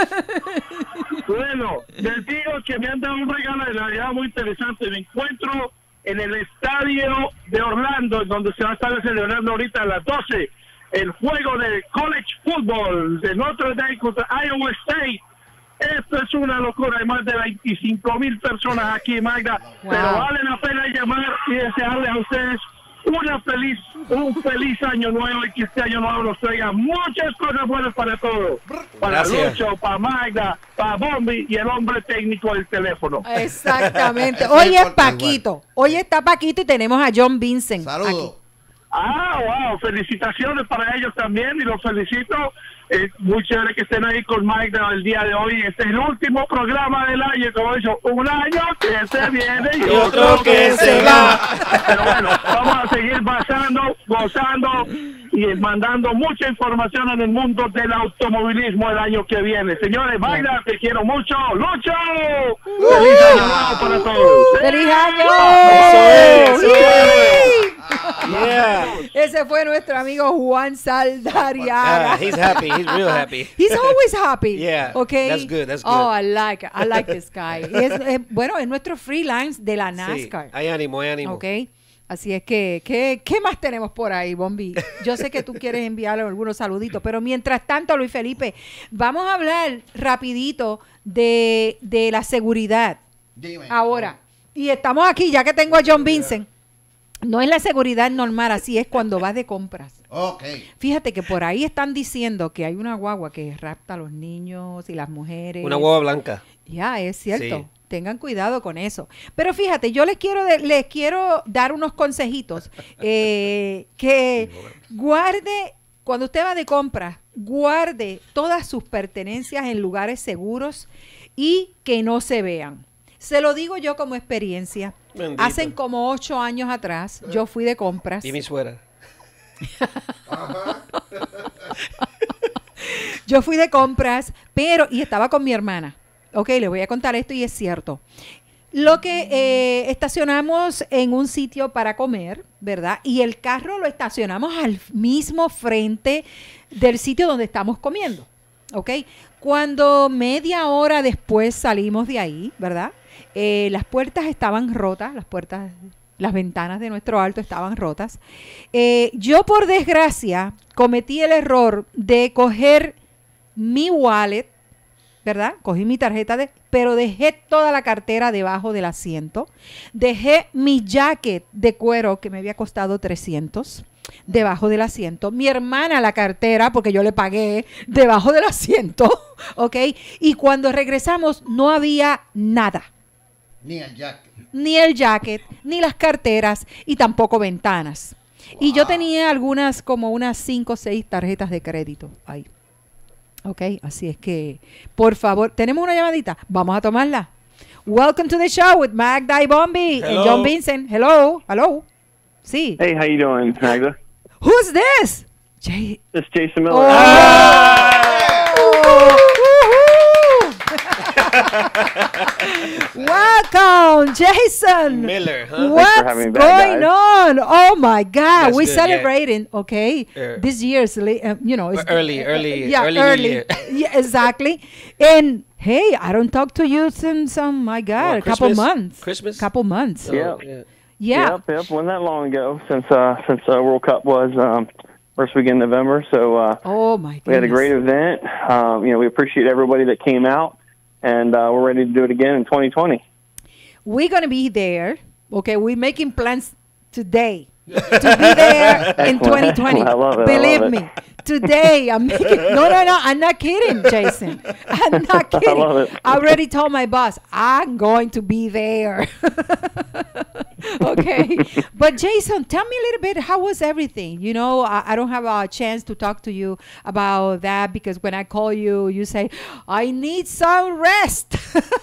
Bueno, les digo que me han dado un regalo de Navidad muy interesante. Me encuentro en el estadio de Orlando, donde se va a estar celebrando ahorita a las doce el juego de college football de Notre Dame contra Iowa State. Esto es una locura, hay más de veinticinco mil personas aquí, Magda, Wow. pero vale la pena llamar y desearles a ustedes una feliz, un feliz año nuevo y que este año nuevo nos traiga muchas cosas buenas para todos. Para Gracias. Lucho, para Magda, para Bombi y el hombre técnico del teléfono. Exactamente. Hoy es Paquito. Hoy está Paquito y tenemos a John Vincent. Saludos. Ah, wow, felicitaciones para ellos también y los felicito. Es muy chévere que estén ahí con Magda el día de hoy. Este es el último programa del año, como dicho, un año que se viene y otro que se va. Pero bueno, vamos a seguir pasando, gozando y mandando mucha información en el mundo del automovilismo el año que viene. Señores, Magda, te quiero mucho. ¡Lucho! ¡Feliz año nuevo para todos! ¡Feliz año! Eso es, eso ¡Sí! Yeah. Ese fue nuestro amigo Juan Saldariaga. Ah, he's happy. He's real happy. He's always happy. Yeah, Okay. that's good, that's Oh, good. I like it. I like this guy. Es, es- bueno, es nuestro freelance de la Sí, NASCAR. hay ánimo, hay ánimo. Ok. Así es que, ¿qué, ¿qué más tenemos por ahí, Bombi? Yo sé que tú quieres enviarle algunos saluditos, pero mientras tanto, Luis Felipe, vamos a hablar rapidito de, de la seguridad. Dime. Ahora, y estamos aquí, ya que tengo a John Vincent, no es la seguridad normal, así es cuando vas de compras. Ok. Fíjate que por ahí están diciendo que hay una guagua que rapta a los niños y las mujeres. Una hueva blanca. Ya, es cierto. Sí. Tengan cuidado con eso. Pero fíjate, yo les quiero, de- les quiero dar unos consejitos. eh, que guarde, cuando usted va de compras, guarde todas sus pertenencias en lugares seguros y que no se vean. Se lo digo yo como experiencia. Bendito. Hace como ocho años atrás, yo fui de compras. Y mi suegra. Yo fui de compras, pero, y estaba con mi hermana. Ok, les voy a contar esto y es cierto. Lo que eh, estacionamos en un sitio para comer, ¿verdad? Y el carro lo estacionamos al mismo frente del sitio donde estamos comiendo. ¿Ok? Cuando media hora después salimos de ahí, ¿verdad? Eh, las puertas estaban rotas, las puertas, las ventanas de nuestro auto estaban rotas. Eh, yo, por desgracia, cometí el error de coger mi wallet, ¿verdad? Cogí mi tarjeta, de, pero dejé toda la cartera debajo del asiento. Dejé mi jacket de cuero que me había costado trescientos debajo del asiento. Mi hermana la cartera, porque yo le pagué, debajo del asiento, ¿ok? Y cuando regresamos no había nada. Ni el jacket. Ni el jacket, ni las carteras y tampoco ventanas. Y yo tenía algunas, como unas cinco o seis tarjetas de crédito ahí. Ok, así es que, por favor, ¿tenemos una llamadita? Vamos a tomarla. Welcome to the show with Magda y Bombi and Hello. John Vincent. Hello, hello. Sí. Hey, how you doing, Magda? Who's this? Jay. It's Jason Miller. Oh. Welcome, Jason. Miller, huh? What's Thanks for having me back, going guys. on? Oh my God, That's we're good, yeah. celebrating. Okay, Yeah. this year's, li- uh, you know, it's Early, early, yeah, early early, New Year. yeah, exactly. And hey, I don't talk to you since um, my God, What, a couple Christmas? months, Christmas? couple months. Yeah. yeah. Yeah. Yep, yep. Wasn't that long ago since uh, since uh, World Cup was um, first weekend in November. So uh, Oh my we had a goodness. great event. Um, you know, we appreciate everybody that came out, and uh, we're ready to do it again in twenty twenty. We're gonna be there. Okay, we're making plans today to be there in Excellent. twenty twenty. I love it. I Believe love it. me, today I'm making. No, no, no. I'm not kidding, Jason. I'm not kidding. love it. I already told my boss I'm going to be there. Okay. But Jason, tell me a little bit, how was everything? You know, I, I don't have a chance to talk to you about that because when I call you, you say, I need some rest.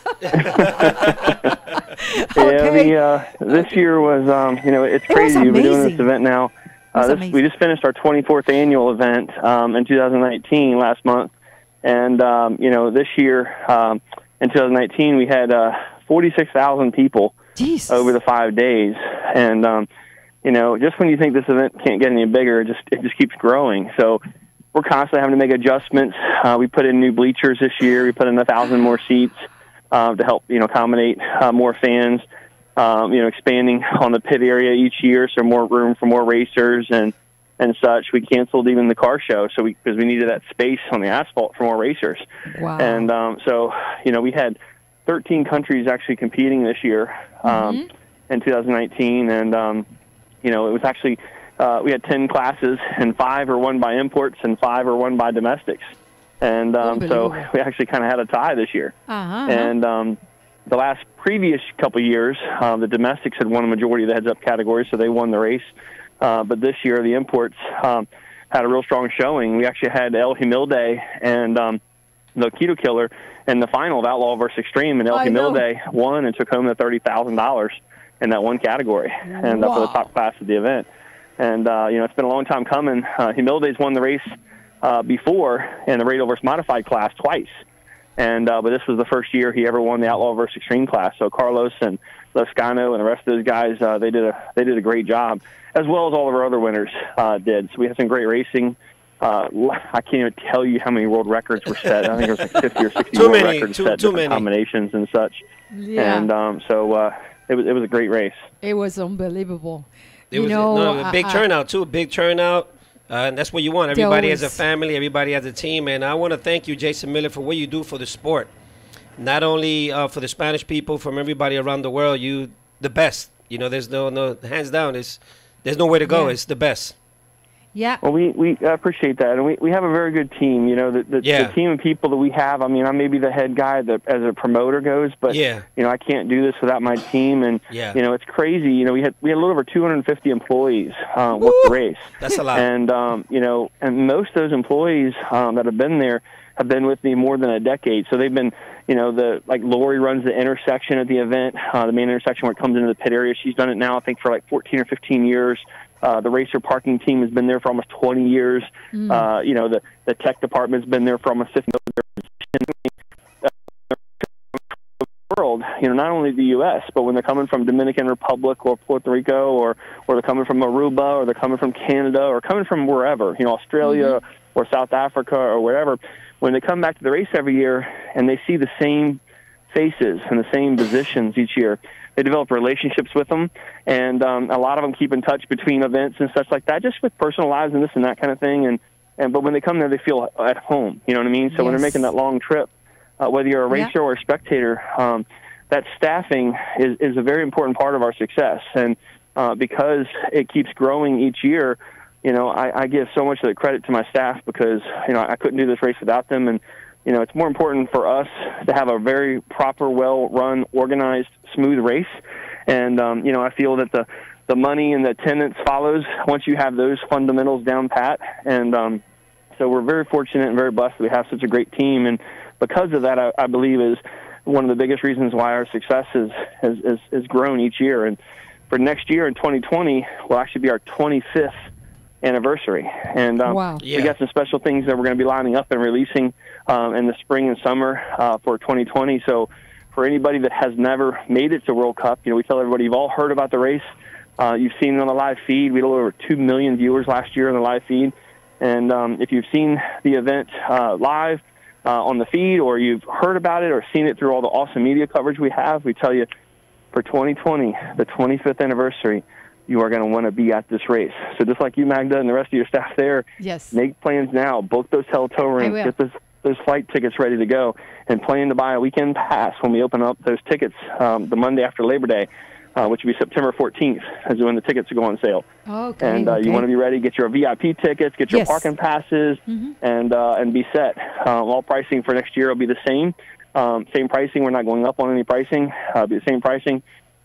Yeah, the, uh, this year was, um, you know, it's It was crazy. We've been doing this amazing. event now. Uh, this, we just finished our twenty-fourth annual event um, in two thousand nineteen last month. And, um, you know, this year, um, in two thousand nineteen, we had uh, forty-six thousand people over the five days. And, um, you know, just when you think this event can't get any bigger, it just, it just keeps growing. So we're constantly having to make adjustments. Uh, we put in new bleachers this year. We put in a thousand more seats uh, to help, you know, accommodate uh, more fans. Um, you know, expanding on the pit area each year, so more room for more racers and and such. We canceled even the car show, so we because we needed that space on the asphalt for more racers. Wow. And um, so, you know, we had thirteen countries actually competing this year um, Mm-hmm. in two thousand nineteen, and um, you know, it was actually uh, we had ten classes, and five are won by imports, and five are won by domestics. And um, so Unbelievable. we actually kind of had a tie this year. Uh-huh. And um, the last previous couple of years, uh, the domestics had won a majority of the heads-up categories, so they won the race. Uh, but this year, the imports um, had a real strong showing. We actually had El Humilde and um, the Keto Killer in the final of Outlaw versus Extreme, and El I know. Humilde won and took home the thirty thousand dollars in that one category, and uh, for the Wow. top class of the event. And, uh, you know, it's been a long time coming. Uh, Humilde's won the race uh, before in the Radial versus Modified class twice. And uh, but this was the first year he ever won the Outlaw versus Extreme class. So Carlos and Loscano and the rest of those guys, uh, they did a they did a great job, as well as all of our other winners uh, did. So we had some great racing. Uh, I can't even tell you how many world records were set. I think it was like fifty or sixty Too world many, records too- set, too different many. combinations and such. Yeah. And um, so uh, it was it was a great race. It was unbelievable. It you was know, no, a big I- I- turnout too. A big turnout. Uh, and that's what you want. Everybody has a always- family. Everybody has a team. And I want to thank you, Jason Miller, for what you do for the sport. Not only uh, for the Spanish people, from everybody around the world. You the best. You know, there's no no hands down. It's there's nowhere to go. Yeah. It's the best. Yeah. Well, we, we appreciate that, and we, we have a very good team. You know, the, the, Yeah. the team of people that we have. I mean, I may be the head guy that, as a promoter goes, but Yeah. you know, I can't do this without my team. And Yeah. you know, it's crazy. You know, we had we had a little over two hundred fifty employees uh, work the race. That's a lot. And um, you know, and most of those employees um, that have been there have been with me more than a decade. So they've been, you know, the like Lori runs the intersection at the event, uh, the main intersection where it comes into the pit area. She's done it now, I think, for like fourteen or fifteen years. Uh, the racer parking team has been there for almost twenty years. Mm. Uh, you know, the, the tech department's been there for almost fifty years. World, you know, not only the U S, but when they're coming from Dominican Republic or Puerto Rico, or or they're coming from Aruba, or they're coming from Canada, or coming from wherever, you know, Australia or South Africa or wherever, when they come back to the race every year and they see the same faces and the same positions each year, they develop relationships with them, and um, a lot of them keep in touch between events and such like that, just with personal lives and this and that kind of thing. And and but when they come there, they feel at home. You know what I mean? So when they're Yes. making that long trip, uh, whether you're a Yeah. racer or a spectator, um, that staffing is, is a very important part of our success. And uh, because it keeps growing each year, you know, I, I give so much of the credit to my staff, because, you know, I couldn't do this race without them. And, you know, it's more important for us to have a very proper, well-run, organized, smooth race. And, um, you know, I feel that the, the money and the attendance follows once you have those fundamentals down pat. And um, so we're very fortunate and very blessed that we have such a great team. And because of that, I, I believe is one of the biggest reasons why our success is, has, has, has grown each year. And for next year in twenty twenty will actually be our twenty-fifth anniversary. And um, Wow. Yeah. we got some special things that we're going to be lining up and releasing um, in the spring and summer uh, for twenty twenty. So for anybody that has never made it to World Cup, you know, we tell everybody, you've all heard about the race. Uh, you've seen it on the live feed. We had over two million viewers last year on the live feed. And um, if you've seen the event uh, live uh, on the feed, or you've heard about it or seen it through all the awesome media coverage we have, we tell you, for twenty twenty, the twenty-fifth anniversary, you are going to want to be at this race. So just like you, Magda, and the rest of your staff there, Yes. make plans now. Book those hotel rooms. will. Get those, those flight tickets ready to go. And plan to buy a weekend pass when we open up those tickets um, the Monday after Labor Day, uh, which will be September fourteenth, is when the tickets go on sale. Okay. And uh, okay. you want to be ready. Get your V I P tickets. Get your Yes. parking passes, Mhm. and uh, and be set. Um, all pricing for next year will be the same. Um, same pricing. We're not going up on any pricing. Uh, it'll be the same pricing.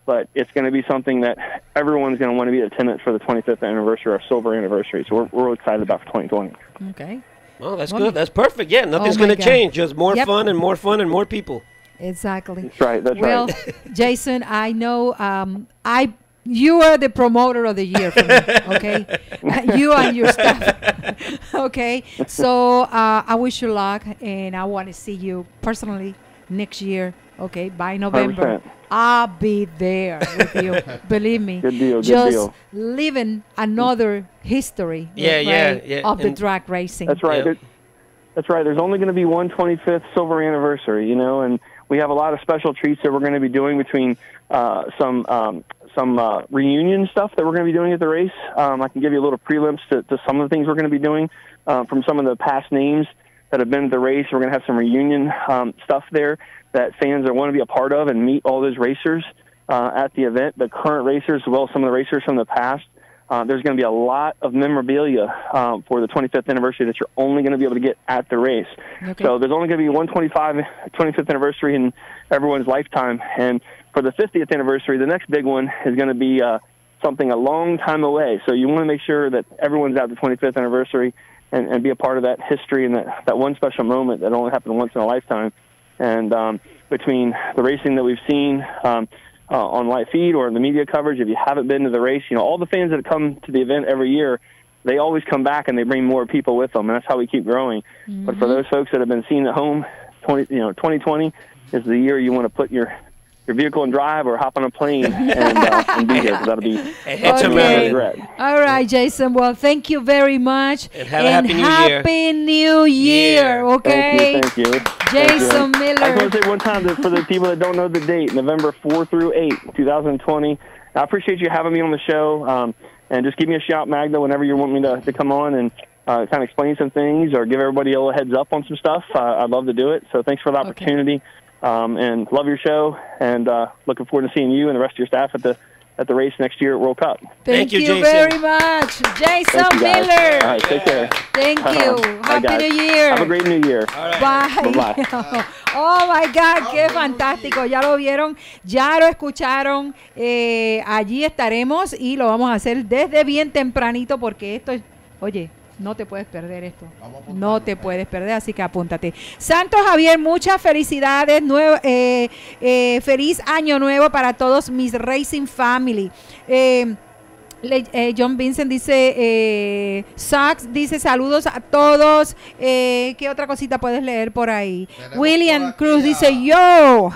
but it's going to be something that everyone's going to want to be attendant for the twenty-fifth anniversary, our silver anniversary. So we're, we're excited about for twenty twenty. Okay. Oh, that's Well, good. That's perfect. Yeah, nothing's oh my going to God. change. Just more Yep. fun and more fun and more people. Exactly. That's right. That's well, right. Jason, I know um, I you are the promoter of the year for me. Okay, you and your staff. Okay, so uh, I wish you luck, and I want to see you personally next year. Okay, by November, one hundred percent. I'll be there with you. Believe me. Good deal, good Just deal. living another history. Yeah, right, yeah, yeah. of the And- drag racing. That's right. There- That's right. There's only going to be one twenty-fifth silver anniversary, you know, and we have a lot of special treats that we're going to be doing between uh, some um, some uh, reunion stuff that we're going to be doing at the race. Um, I can give you a little prelimps to, to some of the things we're going to be doing uh, from some of the past names that have been at the race. We're going to have some reunion um, stuff there that fans are want to be a part of and meet all those racers uh, at the event, the current racers as well as some of the racers from the past. Uh, there's going to be a lot of memorabilia um, for the twenty-fifth anniversary that you're only going to be able to get at the race. Okay. So there's only going to be one twenty-fifth anniversary in everyone's lifetime. And for the fiftieth anniversary, the next big one is going to be uh, something a long time away. So you want to make sure that everyone's at the twenty-fifth anniversary and, and be a part of that history and that, that one special moment that only happened once in a lifetime. And um, between the racing that we've seen, um, Uh, on live feed or in the media coverage, if you haven't been to the race, you know, all the fans that come to the event every year, they always come back and they bring more people with them, and that's how we keep growing. Mm-hmm. But for those folks that have been seen at home, twenty, you know, twenty twenty is the year you want to put your your vehicle and drive or hop on a plane and, uh, and be here, because that'll be It's a Okay. regret. All right, Jason. Well, thank you very much. And have a happy new year. happy new year, okay? Thank you, thank you. Jason Thank you. Miller. I just want to say one time that for the people that don't know the date, November fourth through eighth, twenty twenty. I appreciate you having me on the show, um, and just give me a shout, Magda, whenever you want me to, to come on and uh, kind of explain some things or give everybody a little heads up on some stuff. Uh, I'd love to do it. So thanks for the opportunity, um, and love your show, and uh, looking forward to seeing you and the rest of your staff at the at the race next year at World Cup. Thank, Thank you, you, Jason. very much, Jason Thank you, guys. Miller. All right, take care. Thank you. Bye, Happy guys. New Year. Have a great New Year. Bye. Bye-bye. Oh my God, qué fantástico. Ya lo vieron, ya lo escucharon. Eh, allí estaremos y lo vamos a hacer desde bien tempranito porque esto es, oye, no te puedes perder esto. No te puedes perder, así que apúntate. Santos Javier, muchas felicidades. Nuevo, eh, eh, feliz año nuevo para todos mis Racing Family. Eh, Le- eh, John Vincent dice, eh, Sachs dice saludos a todos. Eh, ¿Qué otra cosita puedes leer por ahí? Tenemos William por aquí Cruz a- dice yo.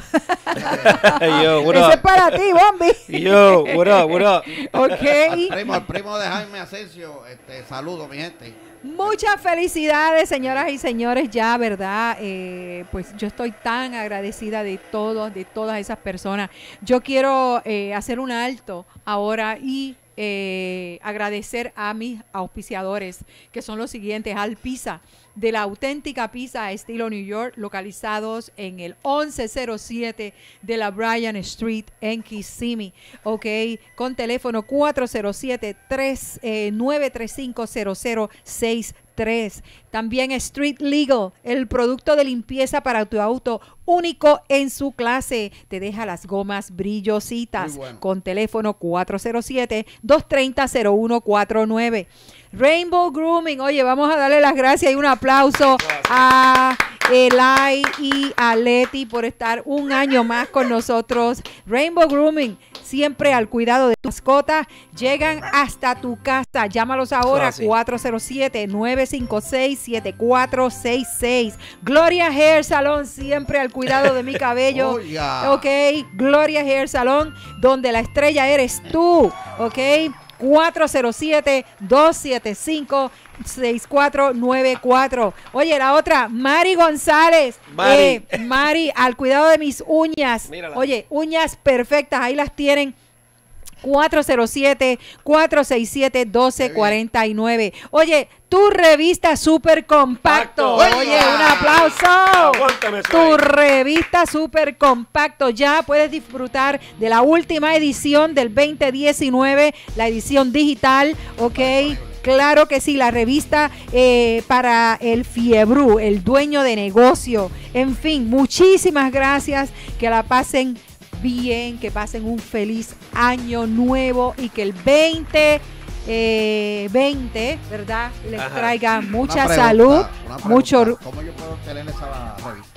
Yo, what Ese up? es para ti, Bombi. Yo, what up, what up? Ok. Al primo, al primo de Jaime Asensio, este, saludo, mi gente. Muchas felicidades, señoras y señores, ya, ¿verdad? Eh, pues yo estoy tan agradecida de todos, de todas esas personas. Yo quiero eh, hacer un alto ahora y eh, agradecer a mis auspiciadores, que son los siguientes: Al Pizza, de la auténtica pizza estilo New York, localizados en el once cero siete de la Bryan Street en Kissimmee, ok, con teléfono cuatro cero siete, nueve tres cinco, cero cero seis tres. También Street Legal, el producto de limpieza para tu auto único en su clase. Te deja las gomas brillositas. Muy bueno. Con teléfono cuatro cero siete, dos tres cero, cero uno cuatro nueve. Rainbow Grooming, oye, vamos a darle las gracias y un aplauso a Eli y a Leti por estar un año más con nosotros. Rainbow Grooming, siempre al cuidado de tu mascota. Llegan hasta tu casa. Llámalos ahora, Ah, sí. cuatro cero siete, nueve cinco seis, siete cuatro seis seis. Gloria Hair Salon, siempre al cuidado de mi cabello. Oiga. Ok, Gloria Hair Salon, donde la estrella eres tú. Ok, cuatro cero siete, dos siete cinco, seis cuatro nueve cuatro. Oye, la otra, Mari González. Mari. Eh, Mari, al cuidado de mis uñas. Mírala. Oye, uñas perfectas, ahí las tienen. cuatro cero siete, cuatro seis siete, uno dos cuatro nueve. Oye, tu revista Super Compacto. Compacto. Oye, un Oiga. aplauso. Aguántame eso Tu ahí. revista Super Compacto. Ya puedes disfrutar de la última edición del veinte diecinueve, la edición digital, ¿ok? Claro que sí, la revista eh, para el Fiebru, el dueño de negocio. En fin, muchísimas gracias. Que la pasen bien, que pasen un feliz año nuevo y que el veinte veinte, ¿verdad? Les Ajá. traiga mucha Una pregunta, salud, una pregunta. mucho... ¿Cómo yo puedo tener esa revista?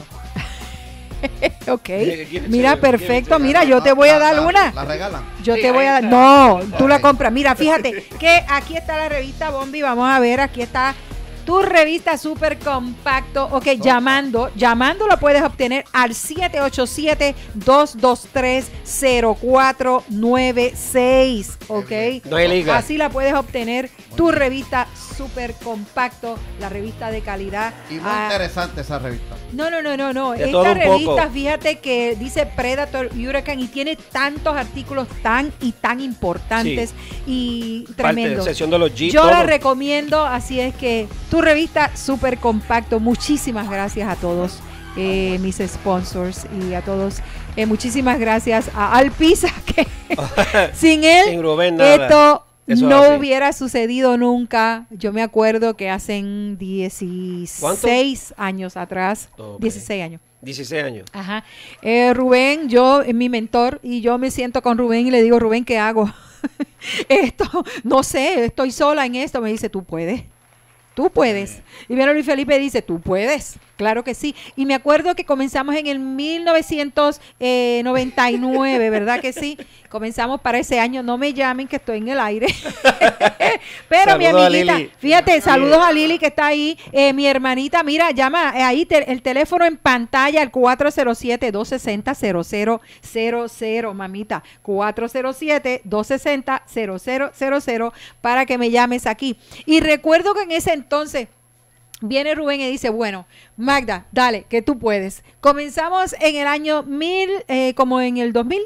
Ok, mira, perfecto, mira, yo te voy a dar una. ¿La regalan? Yo Sí, te voy ahí a dar, está. no, tú la Ok. compras. Mira, fíjate que aquí está la revista Bombi, vamos a ver, aquí está tu revista súper compacto. Ok, llamando, llamando lo puedes obtener al siete ocho siete, dos dos tres, cero cuatro nueve seis. Ok, No hay liga. así la puedes obtener, tu revista súper compacto, la revista de calidad. Y muy Ah, interesante esa revista. no, no, no, no, no. De todo Esta un poco. revista, fíjate que dice Predator Hurricane y tiene tantos artículos tan y tan importantes y Parte, tremendos. sección de los G, Yo todo. la recomiendo, así es que tu revista súper compacto. Muchísimas gracias a todos eh, mis sponsors y a todos. Eh, muchísimas gracias a Alpisa que sin él Sin Rubén, nada. esto Eso no es así. hubiera sucedido nunca. Yo me acuerdo que hace dieciséis ¿Cuánto? años atrás, Ok. dieciséis años. dieciséis años. Ajá. Eh, Rubén, yo es mi mentor y yo me siento con Rubén y le digo, Rubén, ¿qué hago? Esto, no sé, estoy sola en esto. Me dice, tú puedes. Tú puedes. Y viene Luis Felipe y dice, tú puedes. Claro que sí. Y me acuerdo que comenzamos en el mil novecientos noventa y nueve, ¿verdad que sí? Comenzamos para ese año. No me llamen que estoy en el aire. Pero mi Saludos a amiguita, Lili. fíjate, saludos a Lili que está ahí. Eh, mi hermanita, mira, llama eh, ahí te- el teléfono en pantalla, el cuatro cero siete, dos seis cero, cero cero cero cero, mamita. cuatro cero siete, dos seis cero, cero cero cero cero para que me llames aquí. Y recuerdo que en ese entonces viene Rubén y dice, bueno, Magda, dale, que tú puedes. Comenzamos en el año mil, eh, como en el dos mil.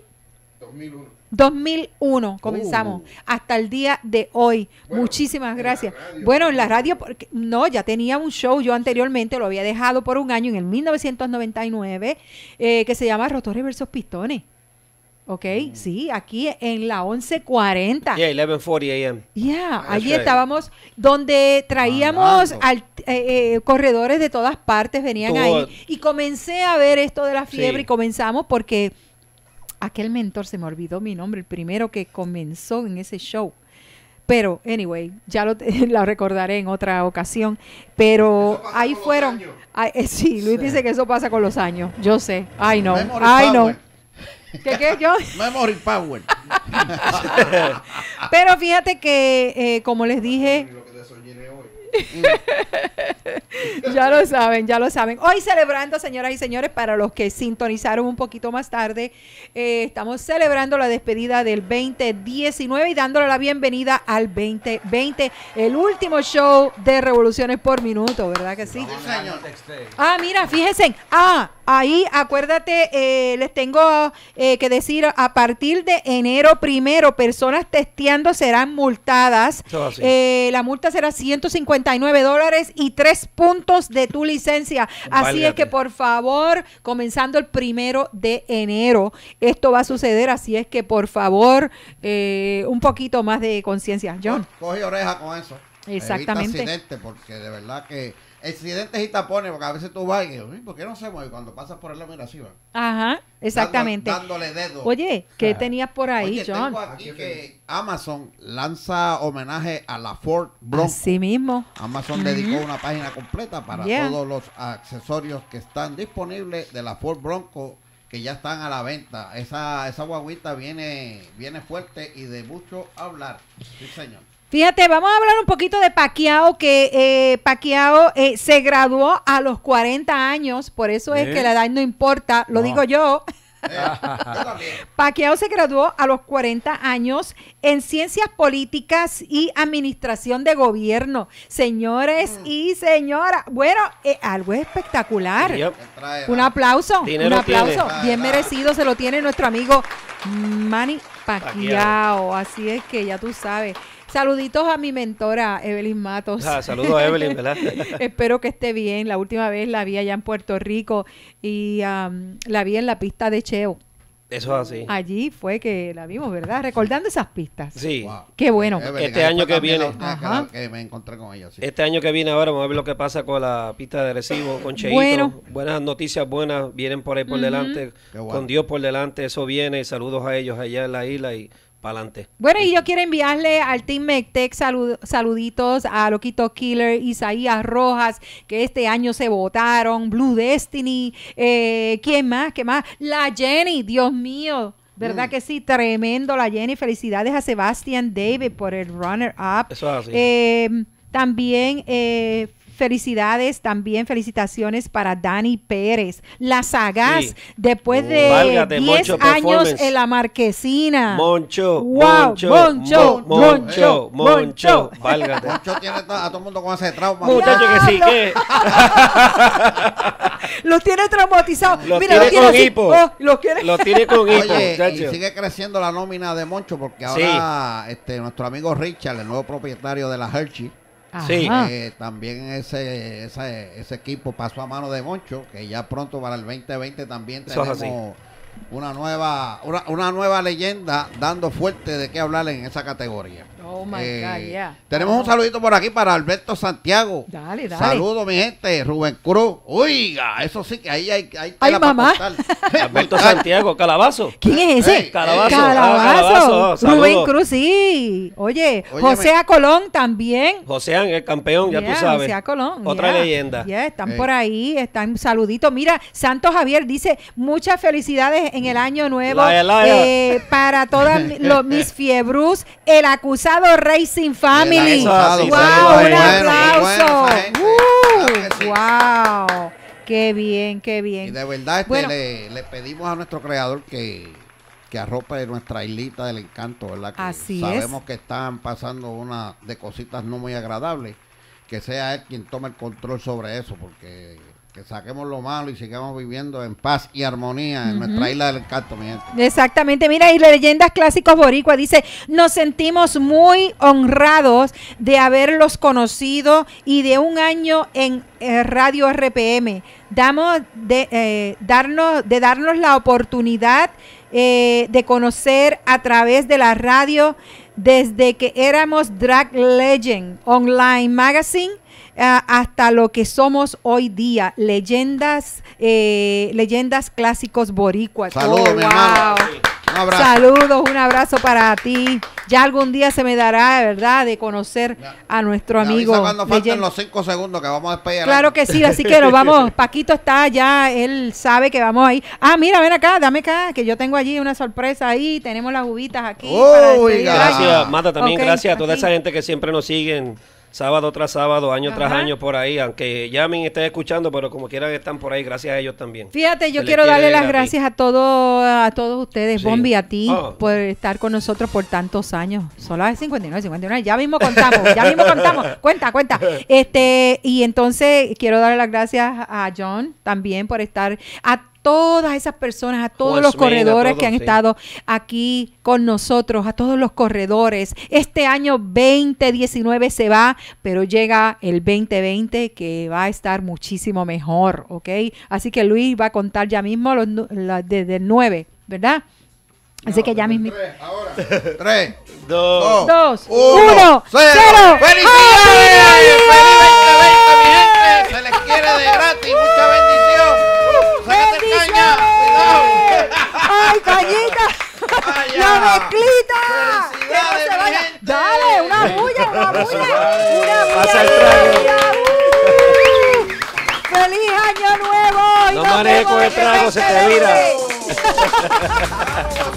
dos mil uno comenzamos hasta el día de hoy. Muchísimas gracias. Bueno, en la radio, porque, no, ya tenía un show yo anteriormente, lo había dejado por un año en el mil novecientos noventa y nueve, eh, que se llama Rotores versus Pistones. Ok, sí, aquí en la once cuarenta. Yeah, eleven forty a m Ya, That's allí right. estábamos donde traíamos Hablando. al, eh, eh, corredores de todas partes, venían Todo. ahí y comencé a ver esto de la fiebre Sí. y comenzamos porque aquel mentor, se me olvidó mi nombre, el primero que comenzó en ese show. Pero, anyway, ya lo, lo recordaré en otra ocasión. Pero ahí fueron. Ay, eh, sí, Luis dice que eso pasa con los años. Yo sé. Ay, no. Memory Ay, no. power. ¿Qué, qué, yo? Memory Power. Pero fíjate que, eh, como les dije, ya lo saben, ya lo saben. Hoy celebrando, señoras y señores, para los que sintonizaron un poquito más tarde, eh, estamos celebrando la despedida del veinte diecinueve y dándole la bienvenida al veinte veinte, el último show de Revoluciones por Minuto, ¿verdad que sí? Ah, mira, fíjense. Ah, ahí, acuérdate, eh, les tengo eh, que decir, a partir de enero primero, personas testeando serán multadas. Eso así. Eh, la multa será ciento cincuenta y nueve dólares y tres puntos de tu licencia. Así es Válgate. que, por favor, comenzando el primero de enero, esto va a suceder. Así es que, por favor, eh, un poquito más de conciencia. John. Coge oreja con eso. Exactamente. Evita accidentes, porque de verdad que accidentes y tapones, porque a veces tú vas y dices, "Uy, ¿por qué no se mueve?" Cuando pasas por el lado, mira, así va. Ajá, exactamente. Dando- dándole dedo. Oye, ¿qué tenías por ahí, Oye, John? tengo aquí que Amazon lanza homenaje a la Ford Bronco. Así mismo. Amazon Ujú. dedicó una página completa para Yeah. todos los accesorios que están disponibles de la Ford Bronco, que ya están a la venta. Esa, esa guaguita viene, viene fuerte y de mucho hablar. Sí, señor. Fíjate, vamos a hablar un poquito de Pacquiao, que eh, Pacquiao eh, se graduó a los cuarenta años, por eso es ¿Eh? que la edad no importa, lo No. digo yo. Pacquiao se graduó a los cuarenta años en Ciencias Políticas y Administración de Gobierno. Señores y señoras, bueno, eh, algo espectacular. Yep. Un aplauso, Dinero un aplauso. tiene. Bien merecido se lo tiene nuestro amigo Manny Pacquiao. Así es que ya tú sabes. Saluditos a mi mentora Evelyn Matos. Ah, saludos a Evelyn, ¿verdad? Espero que esté bien. La última vez la vi allá en Puerto Rico y um, la vi en la pista de Cheo. Eso es así. Allí fue que la vimos, ¿verdad? Recordando esas pistas. Sí. Wow. Qué bueno. Evelyn, Este ahí año fue que también viene. la- Ajá. que, que me encontré con ella, sí. Este año que viene ahora vamos a ver lo que pasa con la pista de Recibo, con Cheito. Bueno. Buenas noticias buenas vienen por ahí por Ujú. delante. Qué bueno. Con Dios por delante, eso viene. Saludos a ellos allá en la isla y para adelante. Bueno, y yo quiero enviarle al Team Mectec salud- saluditos a Loquito Killer, Isaías Rojas, que este año se votaron, Blue Destiny, eh, ¿quién más? ¿Qué más? La Jenny, Dios mío. ¿Verdad Mm. que sí? Tremendo la Jenny. Felicidades a Sebastian David por el runner-up. Eso es así. Eh, también eh, felicidades, también felicitaciones para Dani Pérez. La Sagaz, Sí. después Oh. de Válgate, diez Moncho años Performance. en la Marquesina. Moncho, Wow, Moncho, Moncho, Mo- Moncho, Moncho, Moncho, válgate. Moncho tiene to- a todo el mundo con ese trauma. Muchacho que sí, que Los tiene traumatizados. Los Mira, tiene lo quiere con así. hipo. Oh, los quiere. Lo tiene con hipo, Oye, y muchacho. sigue creciendo la nómina de Moncho porque ahora este nuestro amigo Richard, el nuevo propietario de la Hershey, Sí. eh, también ese, ese ese equipo pasó a mano de Moncho, que ya pronto para el veinte veinte también Eso es tenemos una nueva una, una nueva leyenda dando fuerte de qué hablar en esa categoría. Oh my Eh, God, yeah. Tenemos un saludito por aquí para Alberto Santiago. Dale, dale. Saludos, mi gente. Rubén Cruz. Oiga, eso sí que ahí hay, hay Ay, tela para mamá. cortar. Alberto Santiago, Calabazo. ¿Quién es ese? Ey, Calabazo. Calabazo. Ah, Calabazo, Rubén saludos. Cruz, sí. Oye, Óyeme. José A. Colón también. Joseán, el campeón, ya Yeah, tú sabes. José A. Colón. Otra yeah. leyenda. Yeah, están Ey. por ahí, están saluditos. Mira, Santos Javier dice, muchas felicidades en el año nuevo Laya, laya. eh, para todas mi- los mis fiebrus, el acusado Racing Family. Eso así, Wow, saludos un ahí. Bueno, aplauso. bueno, esa gente. Uh, Claro que sí. wow. Qué bien, qué Y bien. de verdad este, Bueno. le, le pedimos a nuestro creador que, que arrope nuestra islita del encanto, ¿verdad? Que Así sabemos es. que están pasando una de cositas no muy agradables. Que sea él quien tome el control sobre eso, porque que saquemos lo malo y sigamos viviendo en paz y armonía en nuestra isla del encanto, mi gente. Exactamente, mira, y Leyendas Clásicos Boricua dice, nos sentimos muy honrados de haberlos conocido y de un año en eh, Radio R P M. Damos de, eh, darnos, de darnos la oportunidad eh, de conocer a través de la radio desde que éramos Drag Legend Online Magazine. Uh, hasta lo que somos hoy día, leyendas, eh, leyendas clásicos boricuas. Saludos, Oh, mi wow. hermano. Un abrazo. Saludos, un abrazo para ti. Ya algún día se me dará, ¿verdad?, de conocer a nuestro Me amigo. avisa cuando falten leyenda. los cinco segundos que vamos a despedir. Claro que sí, así que nos vamos. Paquito está ya, él sabe que vamos ahí. Ah, mira, ven acá, dame acá, que yo tengo allí una sorpresa ahí. Tenemos las uvitas aquí. para despedir el año. Gracias, Mata, también Ok, gracias a toda aquí. esa gente que siempre nos siguen sábado tras sábado, año tras Ajá. año por ahí, aunque llamen y estén escuchando, pero como quieran están por ahí, gracias a ellos también. Fíjate, yo Se les quiero quiere darle las gratis. gracias a todos a todos ustedes, Sí. Bombi, a ti, Ah. por estar con nosotros por tantos años. Solo es cincuenta y nueve, cincuenta y nueve, ya mismo contamos, ya mismo contamos. Cuenta, cuenta. Este, y entonces quiero darle las gracias a John también por estar, a todas esas personas, a todos Juan los Smith, a corredores todos, que han sí. estado aquí con nosotros, a todos los corredores. Este año veinte diecinueve se va, pero llega el veinte veinte que va a estar muchísimo mejor, ¿ok? Así que Luis va a contar ya mismo los, nu- la- desde el nueve, ¿verdad? Así que ya mismo. Tres, dos, Dos, uno, uno, cero. cero. ¡Felicidades! ¡Happy ¡Feliz veinte veinte, mi gente! Se les quiere de gratis. Mucha bendición. ¡Sácate el caña! ¡Cuidado! ¡Ay, cañita! Vaya. ¡La mezclita! ¡Que no ¡Felicidades, se mi vaya! gente! ¡Dale! ¡Una bulla, una bulla! ¡Una Pasa el bulla! trago. ¡Uh! ¡Feliz año nuevo! Y No nos manejes vemos con el en trago, se te veinte vira. veinte.